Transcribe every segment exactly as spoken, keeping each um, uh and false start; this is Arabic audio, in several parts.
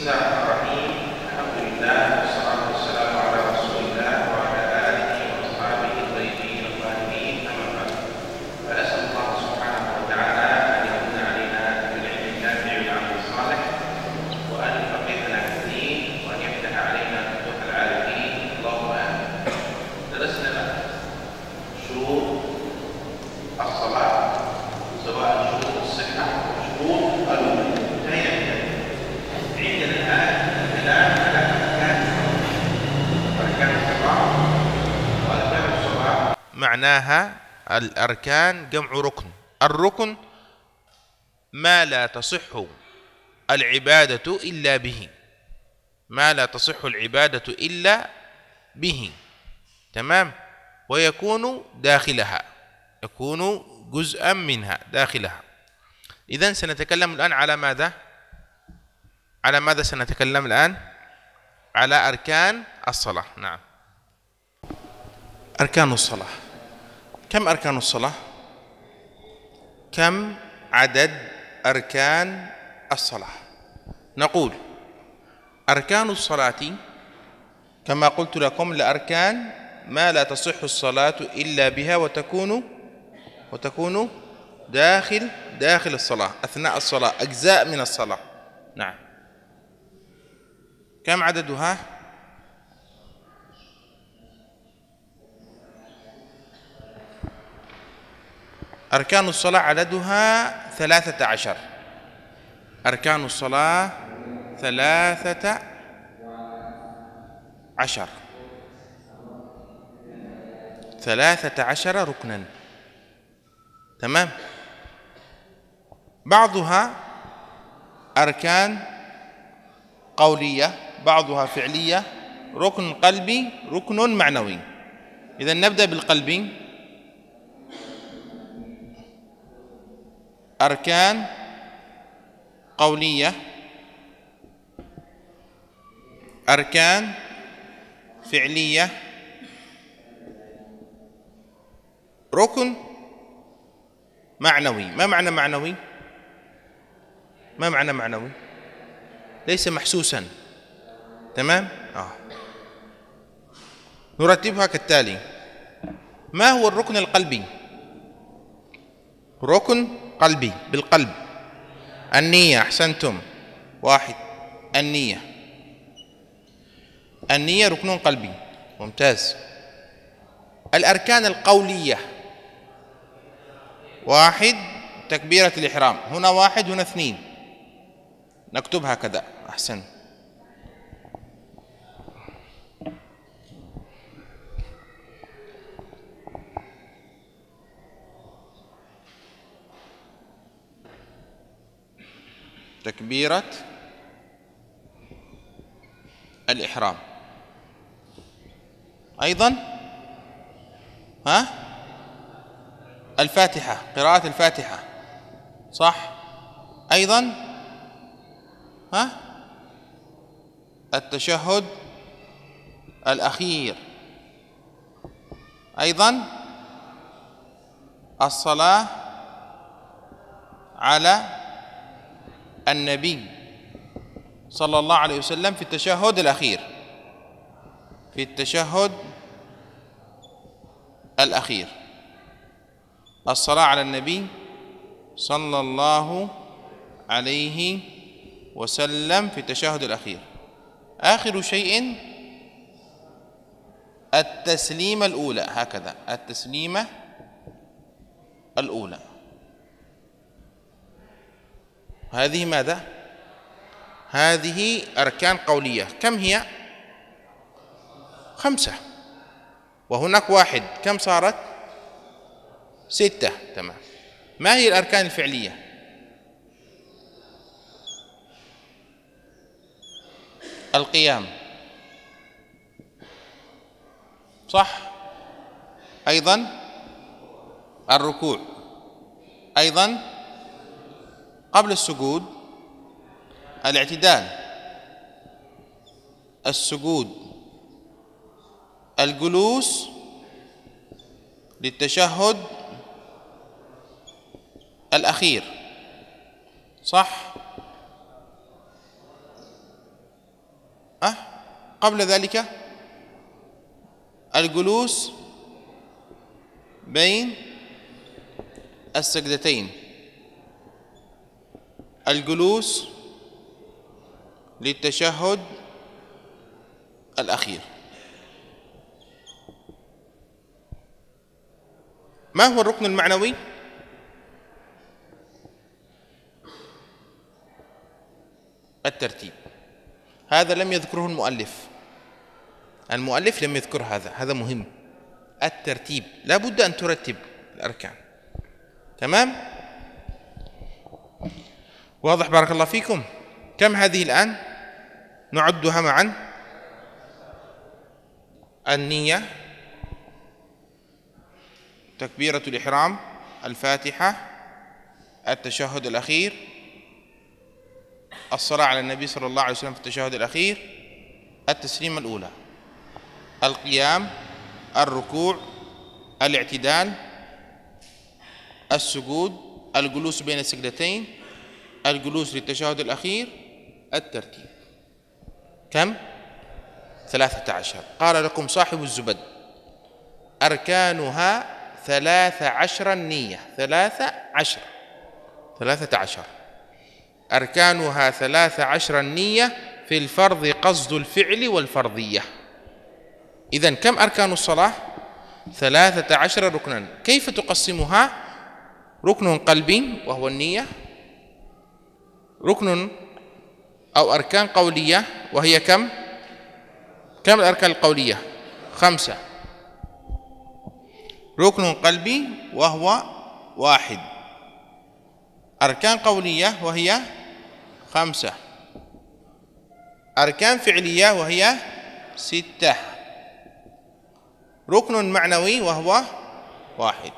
الله الرحمن الرحيم. الحمد لله والصلاة والسلام على رسول الله وعلى آله وأصحابه الطيبين الطاهرين، أما بعد، فأسأل الله سبحانه وتعالى أن يمن علينا بالعلم النافع والعمل الصالح، وأن يفقهنا في الدين، وأن يفتح علينا فتوح العارفين، اللهم آمين. درسنا شروط الصلاة، سواء شروط الصحة أو شروط الوضوء. عندنا الآن كلام على أركان أركان الصلاة. وأركان الصلاة معناها الأركان جمع ركن. الركن ما لا تصح العبادة إلا به، ما لا تصح العبادة إلا به، تمام، ويكون داخلها، يكون جزءا منها داخلها. إذن سنتكلم الآن على ماذا؟ على ماذا سنتكلم الآن؟ على أركان الصلاة. نعم، أركان الصلاة. كم أركان الصلاة؟ كم عدد أركان الصلاة؟ نقول أركان الصلاة كما قلت لكم لأركان ما لا تصح الصلاة إلا بها، وتكون وتكون داخل داخل الصلاة، أثناء الصلاة، أجزاء من الصلاة. نعم، كم عددها؟ أركان الصلاة عددها ثلاثة عشر. أركان الصلاة ثلاثة عشر، ثلاثة عشر ركنا، تمام. بعضها أركان قولية، بعضها فعلية، ركن قلبي، ركن معنوي. إذا نبدأ بالقلبي. أركان قولية، أركان فعلية، ركن معنوي. ما معنى معنوي؟ ما معنى معنوي؟ ليس محسوسا، تمام. آه. نرتبها كالتالي. ما هو الركن القلبي؟ ركن قلبي بالقلب. النية، أحسنتم، واحد، النية. النية ركن قلبي، ممتاز. الأركان القولية، واحد، تكبيرة الإحرام، هنا واحد هنا اثنين، نكتب هكذا، أحسن. تكبيرة الإحرام. أيضا ها الفاتحة، قراءة الفاتحة، صح. أيضا ها التشهد الأخير. أيضا الصلاة على النبي صلى الله عليه وسلم في التشهد الأخير، في التشهد الأخير، الصلاة على النبي صلى الله عليه وسلم في التشهد الأخير. آخر شيء التسليمة الأولى، هكذا، التسليمة الأولى. هذه ماذا؟ هذه أركان قولية. كم هي؟ خمسة، وهناك واحد، كم صارت؟ ستة، تمام. ما هي الأركان الفعلية؟ القيام، صح. أيضا الركوع، أيضا قبل السجود الاعتدال، السجود، الجلوس للتشهد الأخير، صح. أه قبل ذلك الجلوس بين السجدتين، الجلوس للتشهد الأخير. ما هو الركن المعنوي؟ الترتيب. هذا لم يذكره المؤلف، المؤلف لم يذكر هذا، هذا مهم. الترتيب، لا بد أن ترتب الأركان. تمام؟ واضح؟ بارك الله فيكم. كم هذه الآن؟ نعدها معا: النية، تكبيرة الإحرام، الفاتحة، التشهد الأخير، الصلاة على النبي صلى الله عليه وسلم في التشهد الأخير، التسليمة الأولى، القيام، الركوع، الاعتدال، السجود، الجلوس بين السجدتين، الجلوس للتشهد الأخير، الترتيب. كم؟ ثلاثة عشر. قال لكم صاحب الزبد: أركانها ثلاث عشر النية، ثلاثة عشر، ثلاثة عشر. أركانها ثلاث عشر النية، في الفرض قصد الفعل والفرضية. إذن كم أركان الصلاة؟ ثلاثة عشر ركنا. كيف تقسمها؟ ركن قلبي وهو النية، ركن أو أركان قولية وهي كم؟ كم الأركان القولية؟ خمسة. ركن قلبي وهو واحد. أركان قولية وهي خمسة. أركان فعلية وهي ستة. ركن معنوي وهو واحد.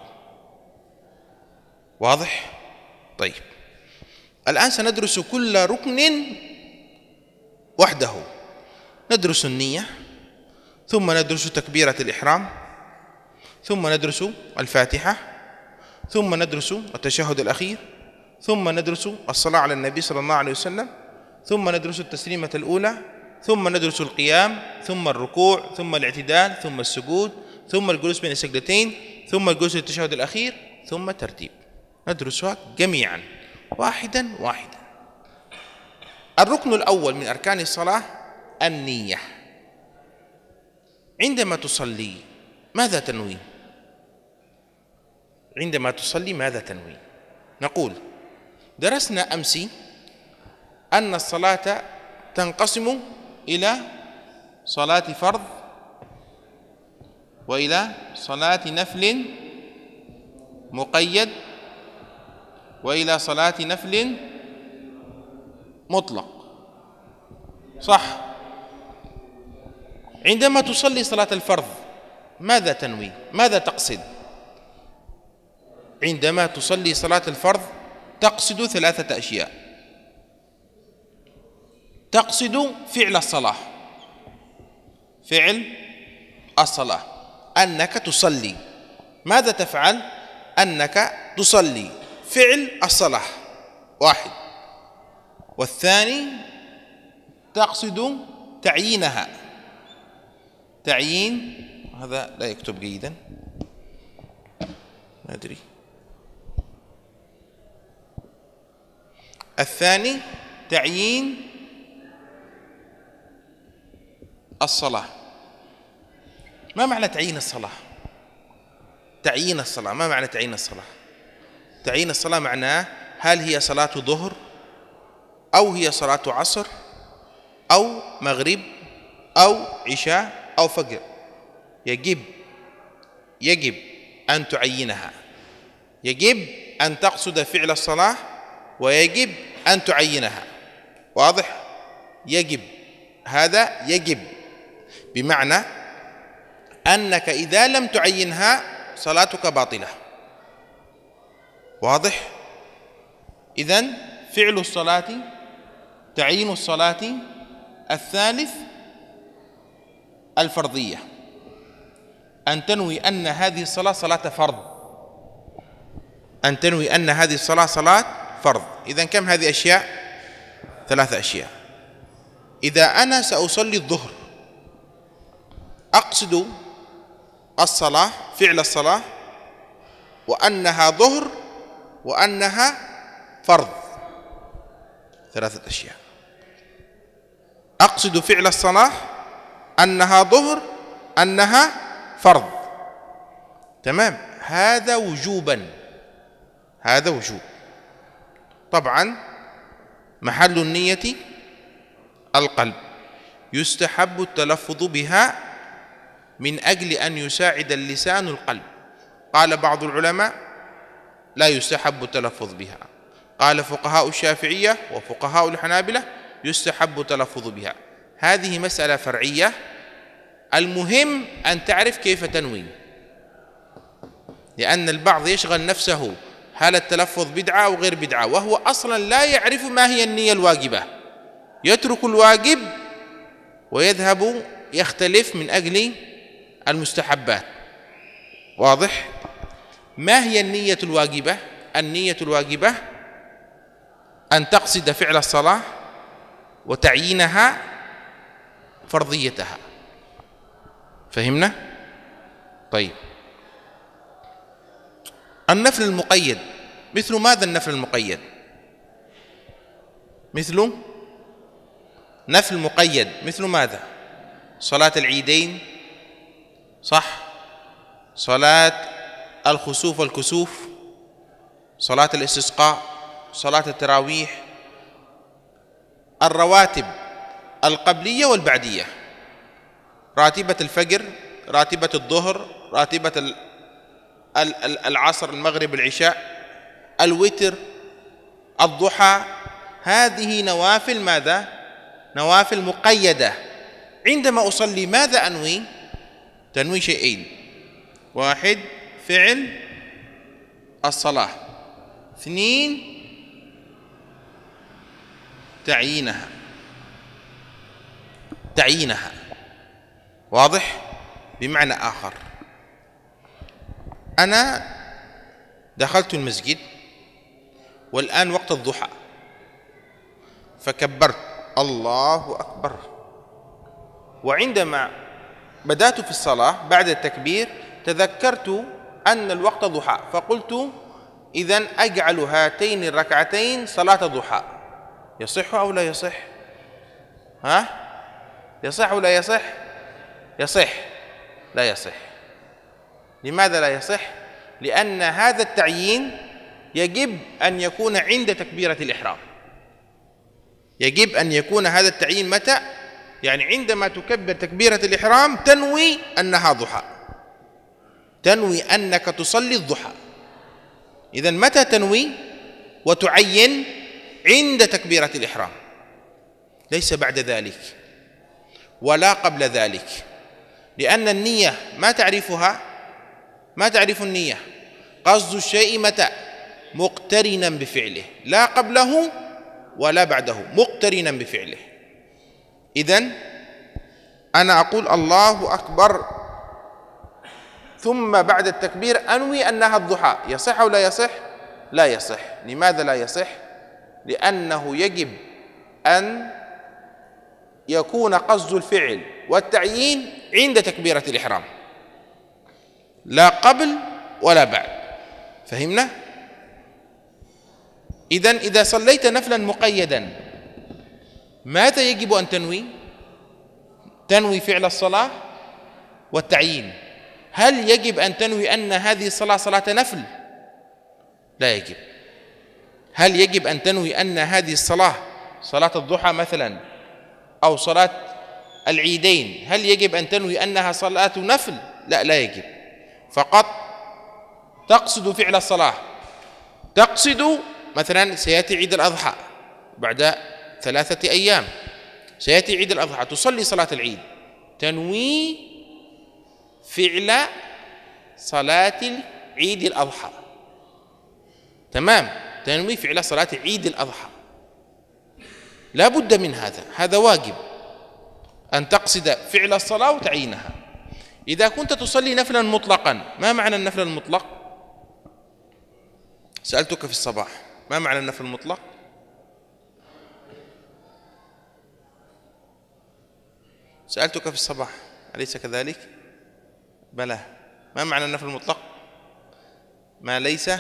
واضح؟ طيب، الآن سندرس كل ركن وحده. ندرس النية، ثم ندرس تكبيرة الإحرام، ثم ندرس الفاتحة، ثم ندرس التشهد الأخير، ثم ندرس الصلاة على النبي صلى الله عليه وسلم، ثم ندرس التسليمة الأولى، ثم ندرس القيام، ثم الركوع، ثم الاعتدال، ثم السجود، ثم الجلوس بين السجدتين، ثم الجلوس للتشهد الأخير، ثم ترتيب. ندرسها جميعا واحدا واحدا. الركن الأول من أركان الصلاة النية. عندما تصلي ماذا تنوي؟ عندما تصلي ماذا تنوي؟ نقول: درسنا أمس أن الصلاة تنقسم إلى صلاة فرض وإلى صلاة نفل مقيد وإلى صلاة نفل مطلق، صح؟ عندما تصلي صلاة الفرض ماذا تنوي؟ ماذا تقصد؟ عندما تصلي صلاة الفرض تقصد ثلاثة أشياء. تقصد فعل الصلاة، فعل الصلاة، أنك تصلي. ماذا تفعل؟ أنك تصلي، فعل الصلاة، واحد. والثاني تقصد تعيينها، تعيين، هذا لا يكتب جيدا، ما أدري. الثاني تعيين الصلاة. ما معنى تعيين الصلاة؟ تعيين الصلاة، ما معنى تعيين الصلاة؟ تعيين الصلاة معناه هل هي صلاة ظهر أو هي صلاة عصر أو مغرب أو عشاء أو فجر. يجب يجب أن تعينها، يجب أن تقصد فعل الصلاة، ويجب أن تعينها. واضح؟ يجب، هذا يجب، بمعنى أنك إذا لم تعينها صلاتك باطلة. واضح؟ إذن فعل الصلاة، تعيين الصلاة. الثالث الفرضية، أن تنوي أن هذه الصلاة صلاة فرض، أن تنوي أن هذه الصلاة صلاة فرض. إذن كم هذه أشياء؟ ثلاثة أشياء. إذا أنا سأصلي الظهر أقصد الصلاة، فعل الصلاة، وأنها ظهر وأنها فرض، ثلاثة أشياء. أقصد فعل الصلاة، أنها ظهر، أنها فرض. تمام، هذا وجوبا، هذا وجوب. طبعا محل النية القلب، يستحب التلفظ بها من أجل أن يساعد اللسان القلب. قال بعض العلماء لا يستحب التلفظ بها، قال فقهاء الشافعية وفقهاء الحنابلة يستحب التلفظ بها. هذه مسألة فرعية، المهم أن تعرف كيف تنوي، لأن البعض يشغل نفسه هل التلفظ بدعة أو غير بدعة، وهو أصلا لا يعرف ما هي النية الواجبة، يترك الواجب ويذهب يختلف من أجل المستحبات. واضح؟ ما هي النية الواجبة؟ النية الواجبة أن تقصد فعل الصلاة وتعيينها فرضيتها. فهمنا؟ طيب، النفل المقيد مثل ماذا؟ النفل المقيد مثل نفل مقيد مثل ماذا؟ صلاة العيدين، صح؟ صلاة الخسوف والكسوف، صلاة الاستسقاء، صلاة التراويح، الرواتب القبلية والبعدية، راتبة الفجر، راتبة الظهر، راتبة العصر، المغرب، العشاء، الوتر، الضحى. هذه نوافل ماذا؟ نوافل مقيدة. عندما أصلي ماذا أنوي؟ تنوي شيئين: واحد فعل الصلاة، اثنين تعيينها تعيينها واضح؟ بمعنى آخر، أنا دخلت المسجد والآن وقت الضحى، فكبرت الله أكبر، وعندما بدأت في الصلاة بعد التكبير تذكرت أن الوقت ضحى، فقلت إذن أجعل هاتين الركعتين صلاة ضحى. يصح أو لا يصح؟ ها؟ يصح أو لا يصح؟ يصح. لا يصح. لماذا لا يصح؟ لأن هذا التعيين يجب أن يكون عند تكبيرة الإحرام. يجب أن يكون هذا التعيين متى؟ يعني عندما تكبر تكبيرة الإحرام تنوي أنها ضحى، تنوي أنك تصلي الضحى. إذن متى تنوي وتعين؟ عند تكبيرة الإحرام، ليس بعد ذلك ولا قبل ذلك، لأن النية ما تعرفها، ما تعرف النية. قصد الشيء متى؟ مقترنا بفعله، لا قبله ولا بعده، مقترنا بفعله. إذن أنا أقول الله أكبر ثم بعد التكبير أنوي أنها الضحى، يصح أو لا يصح؟ لا يصح. لماذا لا يصح؟ لأنه يجب أن يكون قصد الفعل والتعيين عند تكبيرة الإحرام، لا قبل ولا بعد. فهمنا؟ إذن إذا صليت نفلا مقيدا ماذا يجب أن تنوي؟ تنوي فعل الصلاة والتعيين. هل يجب أن تنوي أن هذه الصلاة صلاة نفل؟ لا يجب. هل يجب أن تنوي أن هذه الصلاة صلاة الضحى مثلا أو صلاة العيدين، هل يجب أن تنوي أنها صلاة نفل؟ لا، لا يجب. فقط تقصد فعل الصلاة، تقصد مثلا سيأتي عيد الأضحى بعد ثلاثة أيام، سيأتي عيد الأضحى، تصلي صلاة العيد، تنوي فعل صلاة عيد الأضحى. تمام، تنوي فعل صلاة عيد الأضحى، لا بد من هذا، هذا واجب أن تقصد فعل الصلاة وتعيينها. إذا كنت تصلي نفلا مطلقا، ما معنى النفل المطلق؟ سألتك في الصباح، ما معنى النفل المطلق؟ سألتك في الصباح أليس كذلك؟ بلى. ما معنى النفل المطلق؟ ما ليس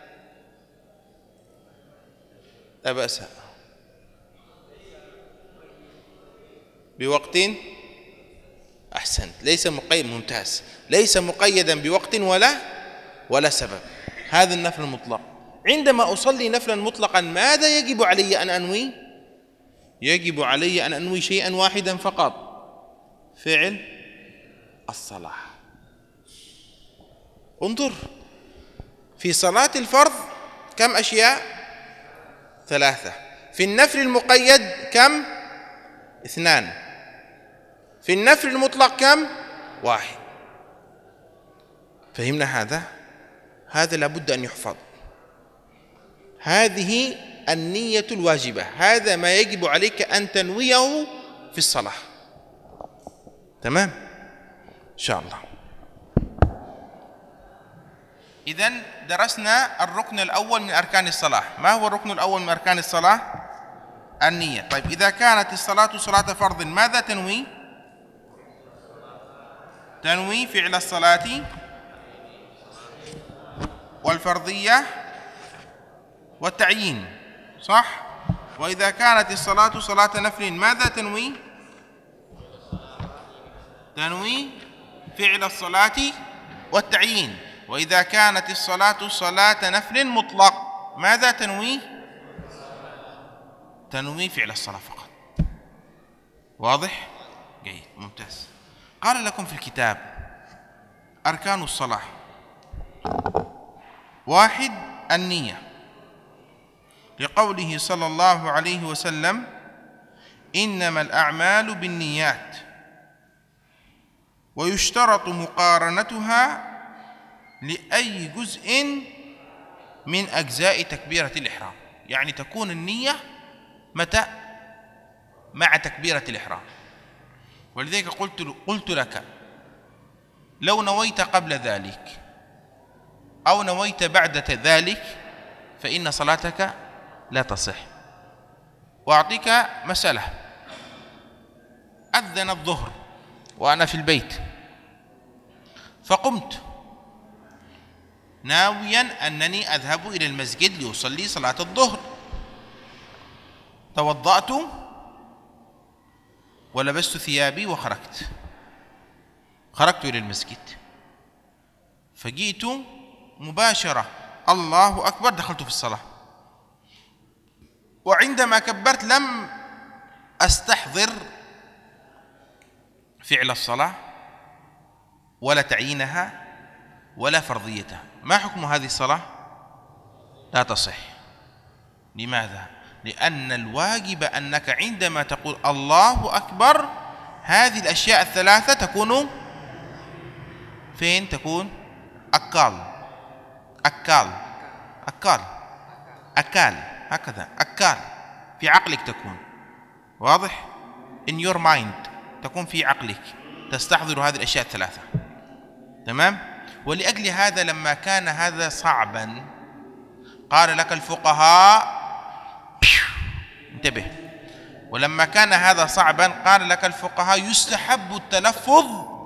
لا بأس بوقت. أحسنت، ليس مقيد. ممتاز، ليس مقيدا بوقت ولا ولا سبب. هذا النفل المطلق. عندما أصلي نفلا مطلقا ماذا يجب علي أن أنوي؟ يجب علي أن أنوي شيئا واحدا فقط، فعل الصلاة. انظر، في صلاة الفرض كم أشياء؟ ثلاثة. في النفل المقيد كم؟ اثنان. في النفل المطلق كم؟ واحد. فهمنا هذا؟ هذا لابد أن يحفظ. هذه النية الواجبة، هذا ما يجب عليك أن تنويه في الصلاة. تمام؟ إن شاء الله. إذن درسنا الركن الأول من أركان الصلاة. ما هو الركن الأول من أركان الصلاة؟ النية. طيب، إذا كانت الصلاة صلاة فرض ماذا تنوي؟ تنوي فعل الصلاة والفرضية والتعيين، صح؟ وإذا كانت الصلاة صلاة نفل ماذا تنوي؟ تنوي فعل الصلاة والتعيين. وإذا كانت الصلاة صلاة نفل مطلق ماذا تنوي؟ تنوي فعل الصلاة فقط. واضح؟ جيد، ممتاز. قال لكم في الكتاب أركان الصلاة: واحد، النية، لقوله صلى الله عليه وسلم: إنما الأعمال بالنيات، ويشترط مقارنتها لأي جزء من أجزاء تكبيرة الإحرام. يعني تكون النية متى؟ مع تكبيرة الإحرام. ولذلك قلت قلت لك لو نويت قبل ذلك أو نويت بعد ذلك فإن صلاتك لا تصح. وأعطيك مسألة: أذن الظهر وأنا في البيت، فقمت ناويا أنني أذهب إلى المسجد لأصلي صلاة الظهر. توضأت ولبست ثيابي وخرجت خرجت إلى المسجد، فجئت مباشرة الله أكبر دخلت في الصلاة، وعندما كبرت لم أستحضر فعل الصلاة ولا تعيينها ولا فرضيتها. ما حكم هذه الصلاة؟ لا تصح. لماذا؟ لأن الواجب أنك عندما تقول الله أكبر هذه الأشياء الثلاثة تكون فين؟ تكون أكال أكال أكال أكال هكذا أكال في عقلك تكون. واضح؟ in your mind، تكون في عقلك تستحضر هذه الأشياء الثلاثة. تمام؟ ولأجل هذا لما كان هذا صعبا قال لك الفقهاء انتبه، ولما كان هذا صعبا قال لك الفقهاء يستحب التلفظ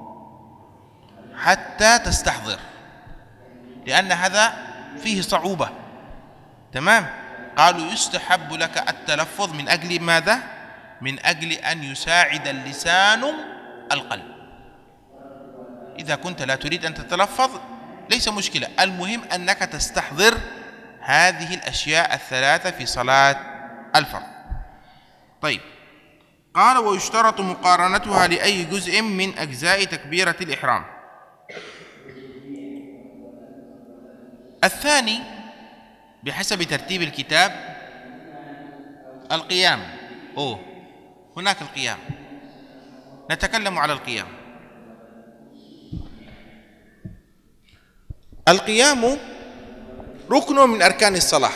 حتى تستحضر، لأن هذا فيه صعوبة. تمام؟ قالوا يستحب لك التلفظ من أجل ماذا؟ من أجل أن يساعد اللسان القلب. إذا كنت لا تريد أن تتلفظ ليس مشكلة، المهم أنك تستحضر هذه الأشياء الثلاثة في صلاة الفرض. طيب، قال ويشترط مقارنتها لأي جزء من أجزاء تكبيرة الإحرام. الثاني بحسب ترتيب الكتاب القيام. أوه، هناك القيام، نتكلم على القيام. القيام ركن من أركان الصلاة،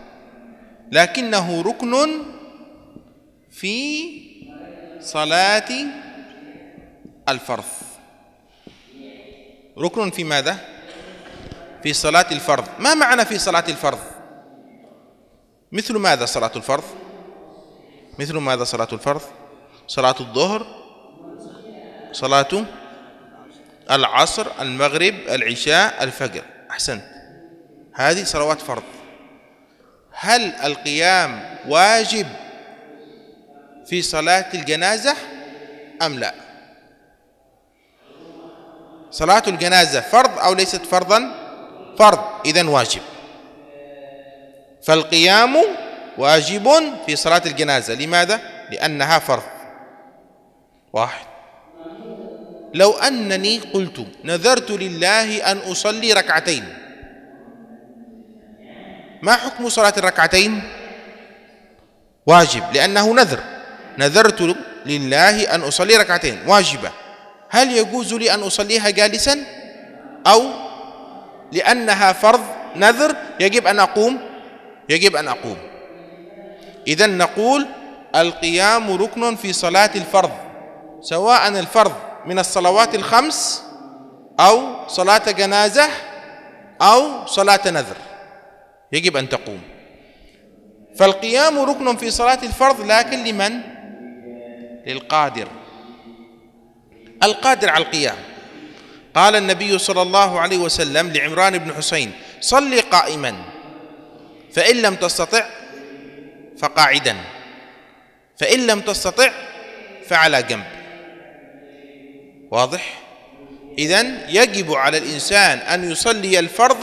لكنه ركن في صلاة الفرض. ركن في ماذا؟ في صلاة الفرض. ما معنى في صلاة الفرض؟ مثل ماذا صلاة الفرض؟ مثل ماذا صلاة الفرض؟ صلاة الظهر صلاة العصر، المغرب، العشاء، الفجر. أحسنت، هذه صلوات فرض. هل القيام واجب في صلاة الجنازة أم لا؟ صلاة الجنازة فرض أو ليست فرضا؟ فرض، إذن واجب. فالقيام واجب في صلاة الجنازة. لماذا؟ لأنها فرض. واحد. لو أنني قلت نذرت لله أن أصلي ركعتين، ما حكم صلاة الركعتين؟ واجب، لأنه نذر. نذرت لله أن أصلي ركعتين واجبة. هل يجوز لي أن أصليها جالسا، أو لأنها فرض نذر يجب أن أقوم؟ يجب أن أقوم. إذن نقول القيام ركن في صلاة الفرض، سواء الفرض من الصلوات الخمس أو صلاة جنازة أو صلاة نذر، يجب أن تقوم. فالقيام ركن في صلاة الفرض، لكن لمن؟ للقادر، القادر على القيام. قال النبي صلى الله عليه وسلم لعمران بن حسين: صل قائما، فإن لم تستطع فقاعدا، فإن لم تستطع فعلى جنب. واضح؟ إذن يجب على الإنسان أن يصلي الفرض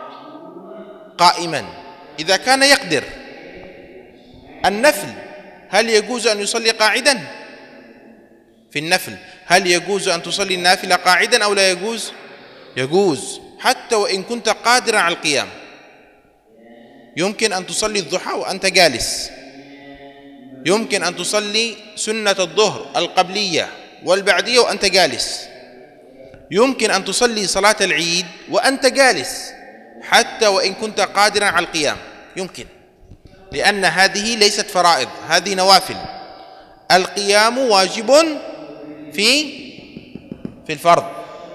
قائما إذا كان يقدر. النفل هل يجوز أن يصلي قاعدا؟ في النفل هل يجوز أن تصلي النافلة قاعدا أو لا يجوز؟ يجوز، حتى وإن كنت قادرا على القيام. يمكن أن تصلي الضحى وأنت جالس، يمكن أن تصلي سنة الظهر القبلية والبعدية وأنت جالس، يمكن أن تصلي صلاة العيد وأنت جالس، حتى وإن كنت قادرا على القيام يمكن، لأن هذه ليست فرائض، هذه نوافل. القيام واجب في في الفرض.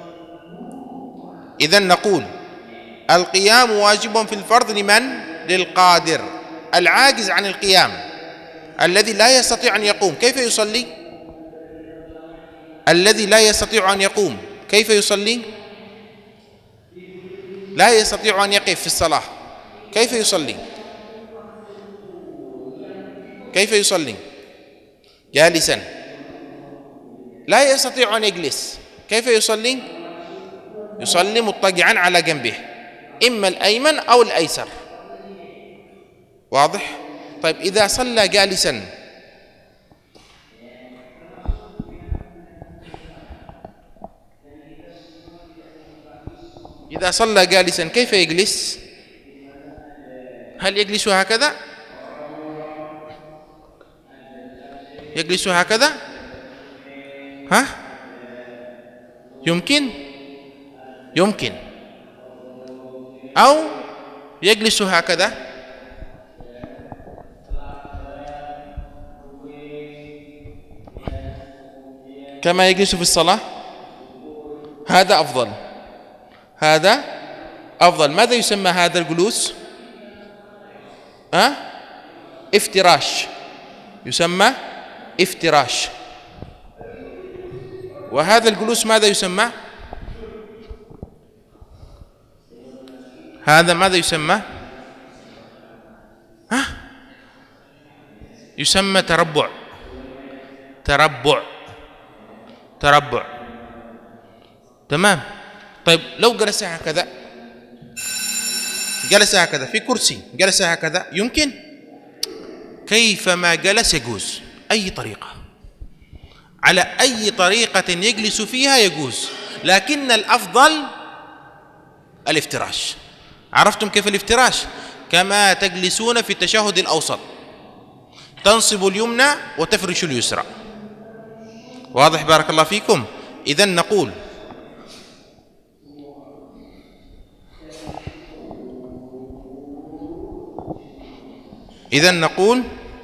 إذن نقول القيام واجب في الفرض لمن؟ للقادر. العاجز عن القيام الذي لا يستطيع أن يقوم كيف يصلي؟ الذي لا يستطيع أن يقوم كيف يصلي؟ لا يستطيع أن يقف في الصلاة كيف يصلي؟ كيف يصلي؟ جالسا. لا يستطيع أن يجلس كيف يصلي؟ يصلي مضطجعا على جنبه، إما الأيمن أو الأيسر. واضح؟ طيب إذا صلى جالسا إذا صلى جالسا كيف يجلس؟ هل يجلس هكذا؟ يجلس هكذا؟ ها؟ يمكن؟ يمكن. أو يجلس هكذا؟ كما يجلس في الصلاة؟ هذا أفضل، هذا أفضل. ماذا يسمى هذا الجلوس؟ أه؟ افتراش، يسمى افتراش. وهذا الجلوس ماذا يسمى؟ هذا ماذا يسمى؟ ها؟ يسمى تربع. تربع تربع تمام. طيب لو جلس هكذا، جلس هكذا في كرسي، جلس هكذا يمكن؟ كيفما جلس يجوز، أي طريقة، على أي طريقة يجلس فيها يجوز، لكن الأفضل الافتراش. عرفتم كيف الافتراش؟ كما تجلسون في التشهد الأوسط، تنصب اليمنى وتفرش اليسرى. واضح؟ بارك الله فيكم. إذن نقول إذن نقول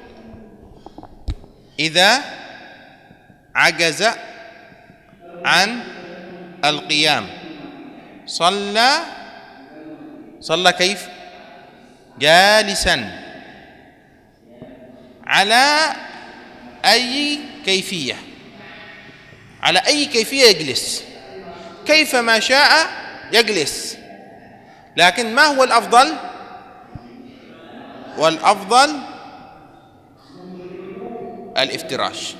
إذا عجز عن القيام صلى صلى كيف؟ جالسا، على أي كيفية؟ على أي كيفية يجلس، كيفما شاء يجلس. لكن ما هو الأفضل؟ والأفضل الافتراش.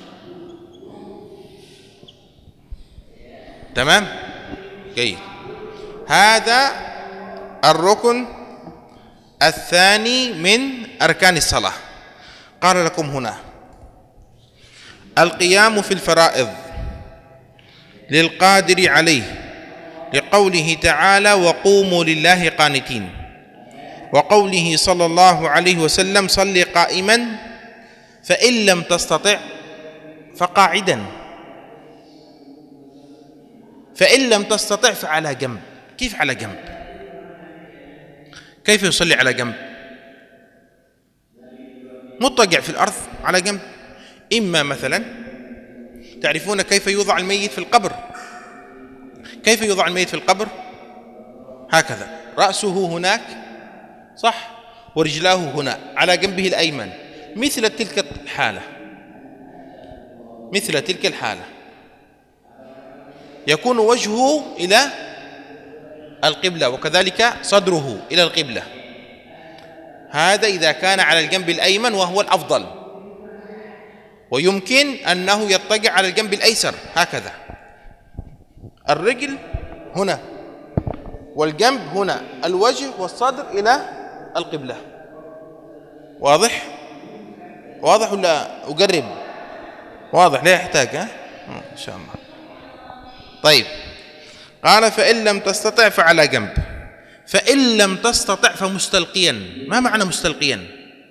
تمام؟ جيد. هذا الركن الثاني من أركان الصلاة. قال لكم هنا: القيام في الفرائض للقادر عليه، لقوله تعالى: وقوموا لله قانتين، وقوله صلى الله عليه وسلم: صل قائما فإن لم تستطع فقاعدا، فإن لم تستطع فعلى جنب. كيف على جنب؟ كيف يصلي على جنب؟ مضطجع في الأرض على جنب. إما مثلا تعرفون كيف يوضع الميت في القبر؟ كيف يوضع الميت في القبر؟ هكذا، رأسه هناك، صح، ورجلاه هنا على جنبه الأيمن، مثل تلك الحالة، مثل تلك الحالة يكون وجهه إلى القبلة، وكذلك صدره إلى القبلة. هذا إذا كان على الجنب الأيمن، وهو الأفضل. ويمكن أنه يضطجع على الجنب الأيسر هكذا، الرجل هنا والجنب هنا، الوجه والصدر إلى القبلة. واضح؟ واضح ولا أقرب؟ واضح، لا يحتاج، ها؟ إن شاء الله. طيب، قال: فإن لم تستطع فعلى جنب، فإن لم تستطع فمستلقيا. ما معنى مستلقيا؟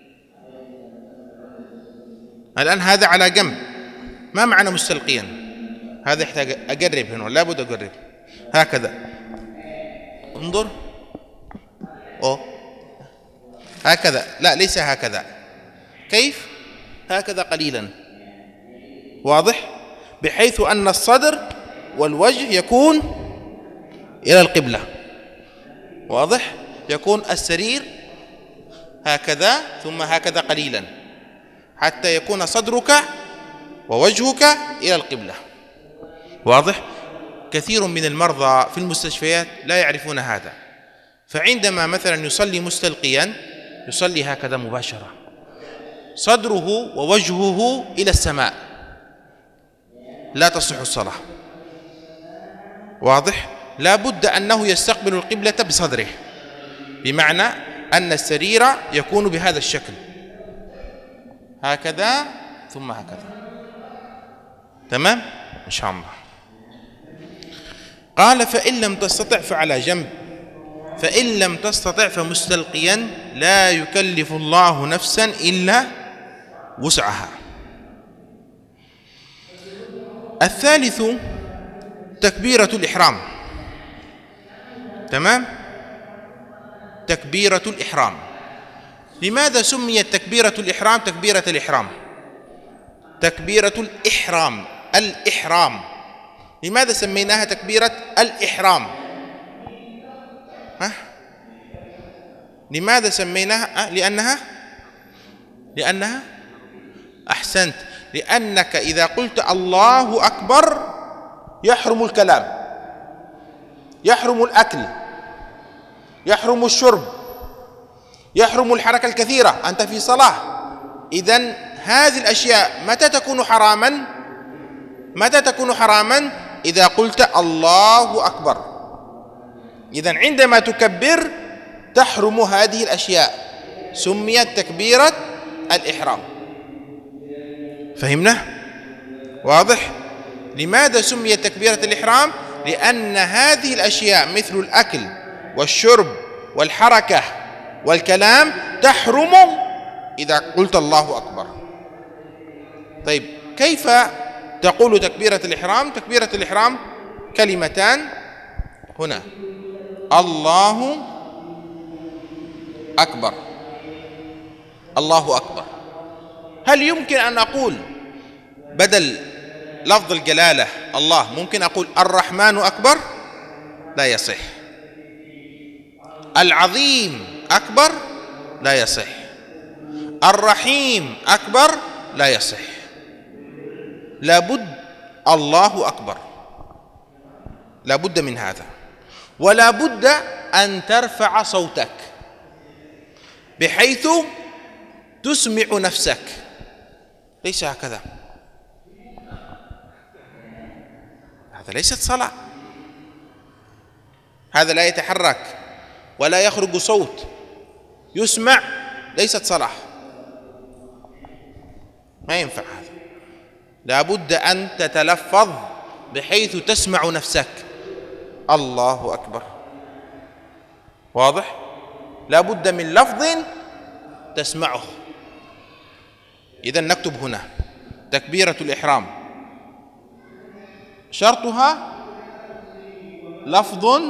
الآن هذا على جنب، ما معنى مستلقيا؟ هذا يحتاج أقرب هنا، لابد أقرب هكذا. انظر، أوه. هكذا، لا ليس هكذا. كيف؟ هكذا قليلا، واضح؟ بحيث أن الصدر والوجه يكون إلى القبلة، واضح؟ يكون السرير هكذا، ثم هكذا قليلا، حتى يكون صدرك ووجهك إلى القبلة. واضح؟ كثير من المرضى في المستشفيات لا يعرفون هذا، فعندما مثلا يصلي مستلقيا يصلي هكذا مباشرة، صدره ووجهه إلى السماء، لا تصح الصلاة. واضح؟ لا بد أنه يستقبل القبلة بصدره، بمعنى أن السرير يكون بهذا الشكل، هكذا ثم هكذا. تمام؟ إن شاء الله. قال: فإن لم تستطع فعلى جنب، فإن لم تستطع فمستلقيا، لا يكلف الله نفسا إلا وسعها. الثالث تكبيرة الإحرام. تمام؟ تكبيرة الإحرام. لماذا سميت تكبيرة الإحرام تكبيرة الإحرام؟ تكبيرة الإحرام، الإحرام، لماذا سميناها تكبيرة الإحرام؟ ها؟ لماذا سميناها؟ لأنها لأنها أحسنت، لأنك إذا قلت الله أكبر يحرم الكلام، يحرم الأكل، يحرم الشرب، يحرم الحركة الكثيرة، أنت في صلاة. إذن هذه الأشياء متى تكون حراما؟ متى تكون حراما؟ إذا قلت الله أكبر. إذن عندما تكبر تحرم هذه الأشياء، سميت تكبيرة الإحرام. فهمنا؟ واضح؟ لماذا سميت تكبيرة الإحرام؟ لأن هذه الأشياء مثل الأكل والشرب والحركة والكلام تحرم إذا قلت الله أكبر. طيب، كيف تقول تكبيرة الإحرام؟ تكبيرة الإحرام كلمتان هنا: الله أكبر، الله أكبر. هل يمكن أن أقول بدل لفظ الجلالة الله ممكن أقول الرحمن أكبر؟ لا يصح. العظيم أكبر؟ لا يصح. الرحيم أكبر؟ لا يصح. لابد الله أكبر، لا بد من هذا. ولا بد أن ترفع صوتك بحيث تسمع نفسك، ليس هكذا، هذا ليست صلاة، هذا لا يتحرك ولا يخرج صوت يسمع، ليست صلاة، ما ينفع هذا. لا بد أن تتلفظ بحيث تسمع نفسك، الله أكبر، واضح؟ لا بد من لفظ تسمعه. إذن نكتب هنا تكبيرة الإحرام شرطها لفظ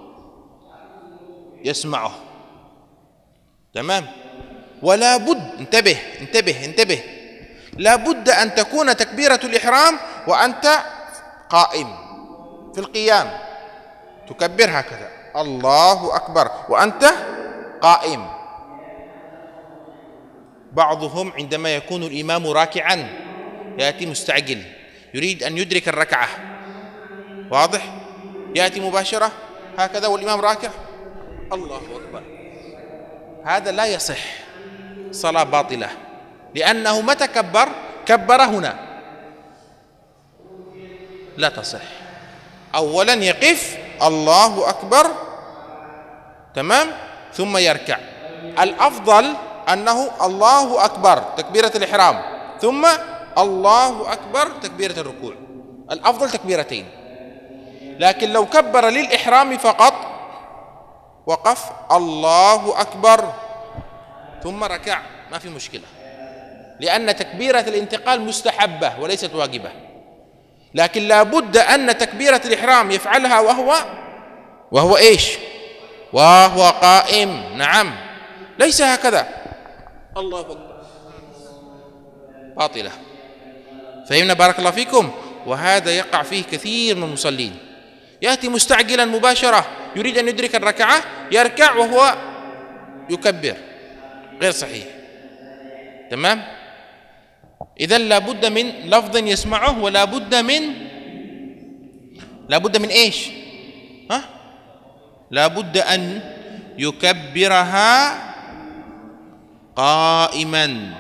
يسمعه، تمام؟ ولا بد، انتبه انتبه انتبه، لا بد أن تكون تكبيرة الإحرام وأنت قائم في القيام، تكبر هكذا الله أكبر وأنت قائم. بعضهم عندما يكون الإمام راكعا يأتي مستعجل يريد أن يدرك الركعة، واضح؟ يأتي مباشرة هكذا والإمام راكع، الله أكبر، هذا لا يصح، صلاة باطلة، لأنه متى كبر كبر هنا، لا تصح. أولا يقف الله أكبر، تمام، ثم يركع. الأفضل أنه الله أكبر تكبيرة الإحرام ثم الله أكبر تكبيرة الركوع، الأفضل تكبيرتين. لكن لو كبر للإحرام فقط وقف الله أكبر ثم ركع ما في مشكلة، لأن تكبيرة الانتقال مستحبة وليست واجبة. لكن لا بد أن تكبيرة الإحرام يفعلها وهو وهو إيش؟ وهو قائم، نعم، ليس هكذا الله أكبر، باطلة. فهمنا بارك الله فيكم؟ وهذا يقع فيه كثير من المصلين، يأتي مستعجلا مباشرة يريد أن يدرك الركعة يركع وهو يكبر، غير صحيح، تمام؟ إذن لا بد من لفظ يسمعه، ولا بد من لا بد من إيش؟ ها؟ لا بد أن يكبرها قائما،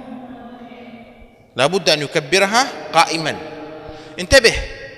لا بد أن يكبرها قائما. انتبه،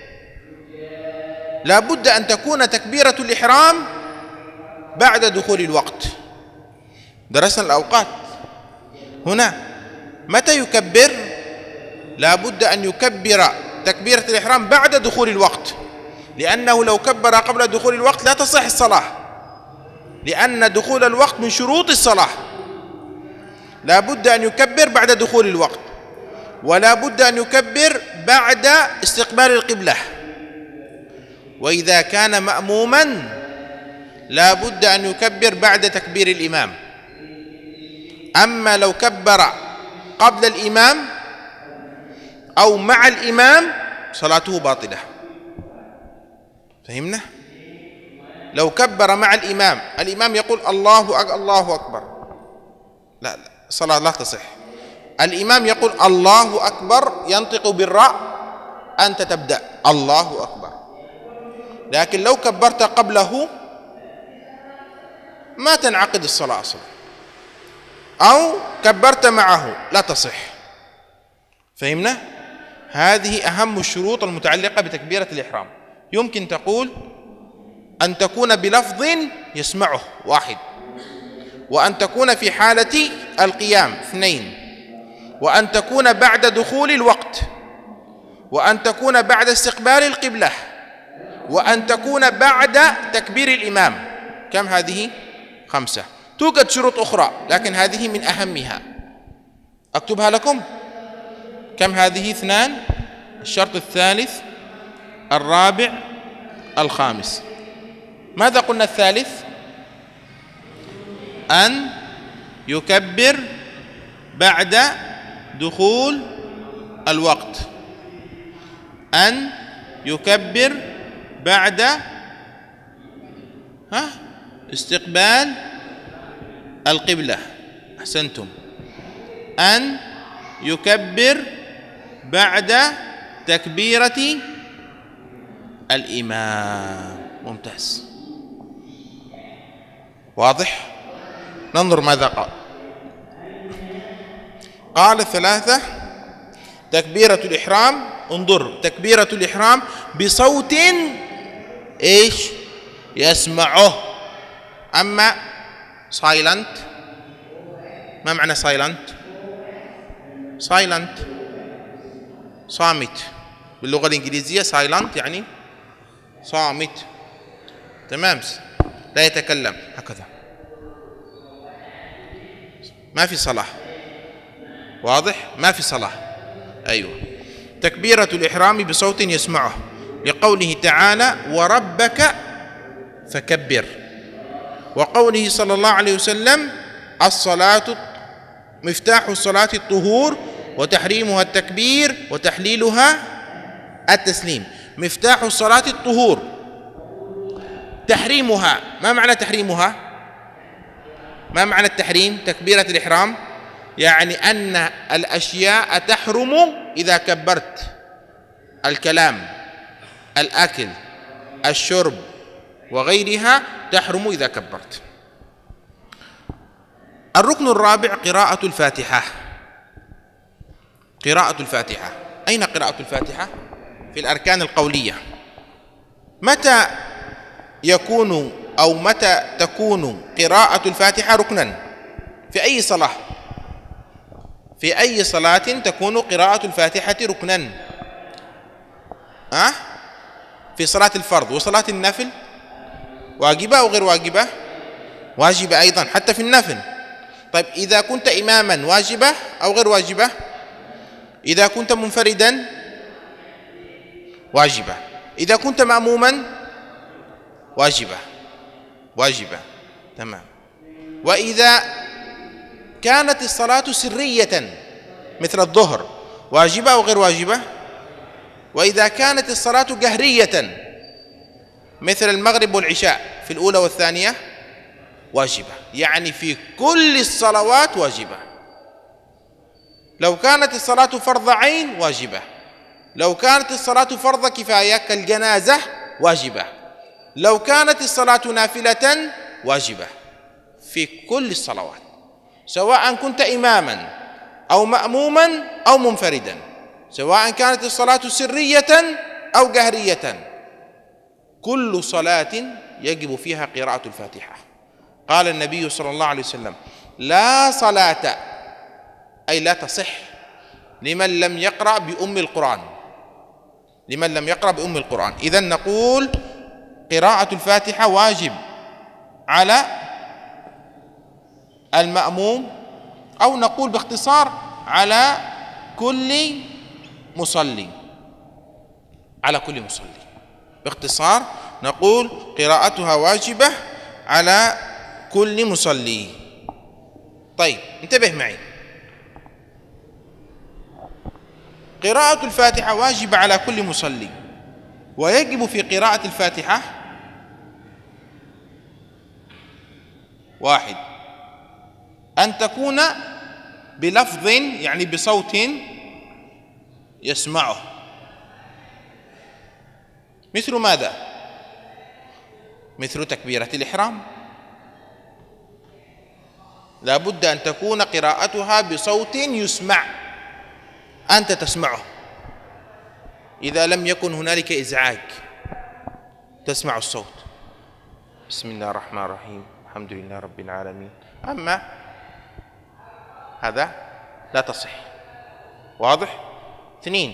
لا بد أن تكون تكبيرة الإحرام بعد دخول الوقت. درسنا الأوقات هنا، متى يكبر؟ لا بد أن يكبر تكبيرة الإحرام بعد دخول الوقت، لأنه لو كبر قبل دخول الوقت لا تصح الصلاة، لأن دخول الوقت من شروط الصلاة. لا بد أن يكبر بعد دخول الوقت، ولا بد أن يكبر بعد استقبال القبلة. وإذا كان مأموما لا بد أن يكبر بعد تكبير الإمام. أما لو كبر قبل الإمام أو مع الإمام صلاته باطلة. فهمنا؟ لو كبر مع الإمام، الإمام يقول الله أك الله أكبر، لا لا، الصلاة لا تصح. الإمام يقول الله أكبر ينطق بالراء، أنت تبدأ الله أكبر. لكن لو كبرت قبله ما تنعقد الصلاة أصلا، أو كبرت معه لا تصح. فهمنا؟ هذه أهم الشروط المتعلقة بتكبيرة الإحرام. يمكن تقول أن تكون بلفظ يسمعه واحد، وأن تكون في حالة القيام اثنين، وأن تكون بعد دخول الوقت، وأن تكون بعد استقبال القبلة، وأن تكون بعد تكبير الإمام. كم هذه؟ خمسة. توجد شروط أخرى لكن هذه من أهمها، أكتبها لكم. كم هذه؟ اثنان، الشرط الثالث، الرابع، الخامس. ماذا قلنا الثالث؟ أن يكبر بعد دخول الوقت، أن يكبر بعد ها استقبال القبلة، أحسنتم، أن يكبر بعد تكبيرة الإمام. ممتاز، واضح؟ ننظر ماذا قال. قال الثلاثة تكبيرة الإحرام، انظر، تكبيرة الإحرام بصوت إيش يسمعه. أما سايلنت، ما معنى سايلنت؟ سايلنت صامت باللغة الإنجليزية، سايلنت يعني صامت، تمام، لا يتكلم، هكذا ما في صلاة، واضح؟ ما في صلاة. أيوة، تكبيرة الإحرام بصوت يسمعه، لقوله تعالى وربك فكبر، وقوله صلى الله عليه وسلم الصلاة مفتاح الصلاة الطهور وتحريمها التكبير وتحليلها التسليم. مفتاح الصلاة الطهور، تحريمها، ما معنى تحريمها؟ ما معنى التحريم؟ تكبيرة الإحرام يعني أن الأشياء تحرم إذا كبرت، الكلام، الأكل، الشرب وغيرها تحرم إذا كبرت. الركن الرابع قراءة الفاتحة. قراءة الفاتحة، أين قراءة الفاتحة؟ في الأركان القولية. متى يكون أو متى تكون قراءة الفاتحة ركنا؟ في أي صلاة؟ في أي صلاة تكون قراءة الفاتحة ركنا؟ أه؟ في صلاة الفرض وصلاة النفل، واجبة أو غير واجبة؟ واجبة أيضا حتى في النفل. طيب إذا كنت إماما واجبة أو غير واجبة؟ إذا كنت منفردا واجبة، إذا كنت مأموما واجبة، واجبة، تمام. وإذا كانت الصلاة سرية مثل الظهر واجبة أو غير واجبة؟ وإذا كانت الصلاة جهرية مثل المغرب والعشاء في الأولى والثانية واجبة، يعني في كل الصلوات واجبة. لو كانت الصلاة فرض عين واجبة، لو كانت الصلاة فرض كفاية كالجنازة واجبة، لو كانت الصلاة نافلة واجبة، في كل الصلوات، سواء كنت إماما أو مأموما أو منفردا، سواء كانت الصلاة سرية أو جهرية، كل صلاة يجب فيها قراءة الفاتحة. قال النبي صلى الله عليه وسلم لا صلاة، أي لا تصح، لمن لم يقرأ بأم القرآن، لمن لم يقرأ بأم القرآن. إذن نقول قراءة الفاتحة واجب على المأموم، أو نقول باختصار على كل مصلي، على كل مصلي، باختصار نقول قراءتها واجبة على كل مصلي. طيب انتبه معي، قراءة الفاتحة واجبة على كل مصلي، ويجب في قراءة الفاتحة واحد أن تكون بلفظ يعني بصوت يسمعه، مثل ماذا؟ مثل تكبيرة الإحرام، لا بد أن تكون قراءتها بصوت يسمع، أنت تسمعه، إذا لم يكن هنالك إزعاج تسمع الصوت، بسم الله الرحمن الرحيم الحمد لله رب العالمين. أما هذا لا تصح، واضح؟ اثنين،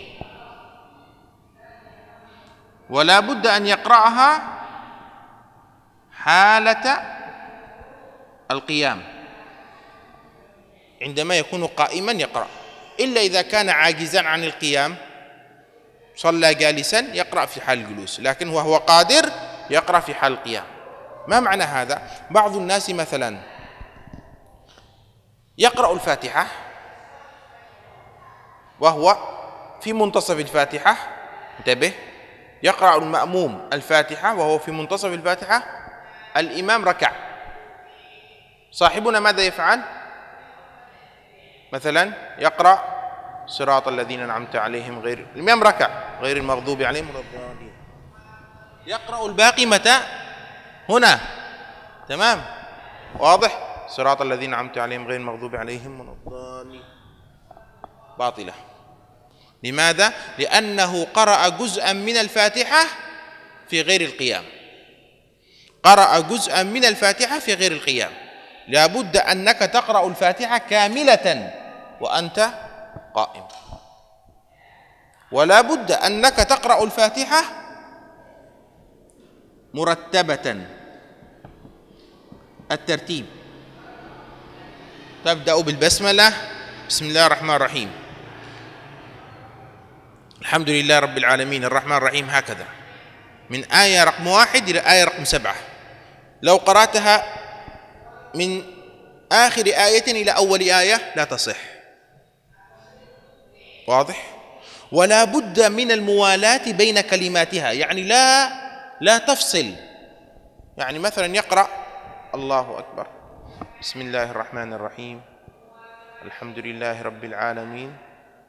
ولا بد أن يقرأها حالة القيام، عندما يكون قائما يقرأ، إلا إذا كان عاجزا عن القيام صلى جالسا يقرأ في حال الجلوس، لكن وهو قادر يقرأ في حال القيام. ما معنى هذا؟ بعض الناس مثلا يقرأ الفاتحة وهو في منتصف الفاتحة، انتبه، يقرأ المأموم الفاتحة وهو في منتصف الفاتحة، الإمام ركع، صاحبنا ماذا يفعل؟ مثلا يقرأ صراط الذين أنعمت عليهم غير، الإمام ركع، غير المغضوب عليهم ولا الضالين. يقرأ الباقي متى؟ هنا. تمام؟ واضح؟ صراط الذين أنعمت عليهم غير المغضوب عليهم ولا الضالين. باطلة. لماذا؟ لأنه قرأ جزءا من الفاتحة في غير القيام. قرأ جزءا من الفاتحة في غير القيام. لابد أنك تقرأ الفاتحة كاملة وأنت قائم، ولا بد أنك تقرأ الفاتحة مرتبة الترتيب. تبدأ بالبسملة، بسم الله الرحمن الرحيم، الحمد لله رب العالمين الرحمن الرحيم، هكذا من آية رقم واحد إلى آية رقم سبعة. لو قرأتها من آخر آية إلى أول آية لا تصح. واضح؟ ولا بد من الموالاة بين كلماتها، يعني لا لا تفصل. يعني مثلا يقرأ الله أكبر، بسم الله الرحمن الرحيم، الحمد لله رب العالمين،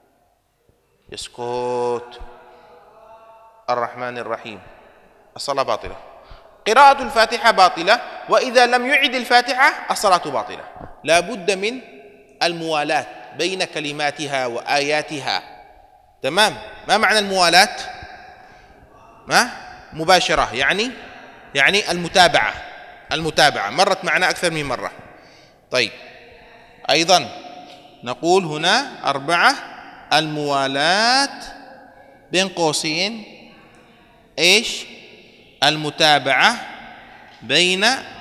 يسكت، الرحمن الرحيم، الصلاة باطلة. قراءة الفاتحة باطلة، وإذا لم يعد الفاتحة الصلاة باطلة. لا بد من الموالاة بين كلماتها وآياتها. تمام؟ ما معنى الموالاة؟ ما؟ مباشرة، يعني يعني المتابعة. المتابعة مرت معنا أكثر من مرة. طيب، أيضا نقول هنا أربعة، الموالاة بين قوسين إيش؟ المتابعة بين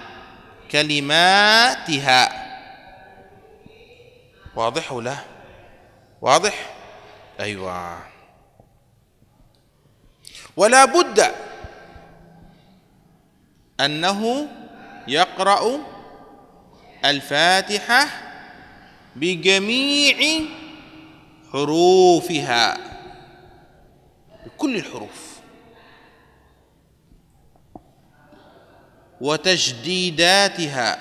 كلماتها. واضح ولا؟ واضح؟ أيوة. ولا بد أنه يقرأ الفاتحة بجميع حروفها، بكل الحروف، وتشديداتها.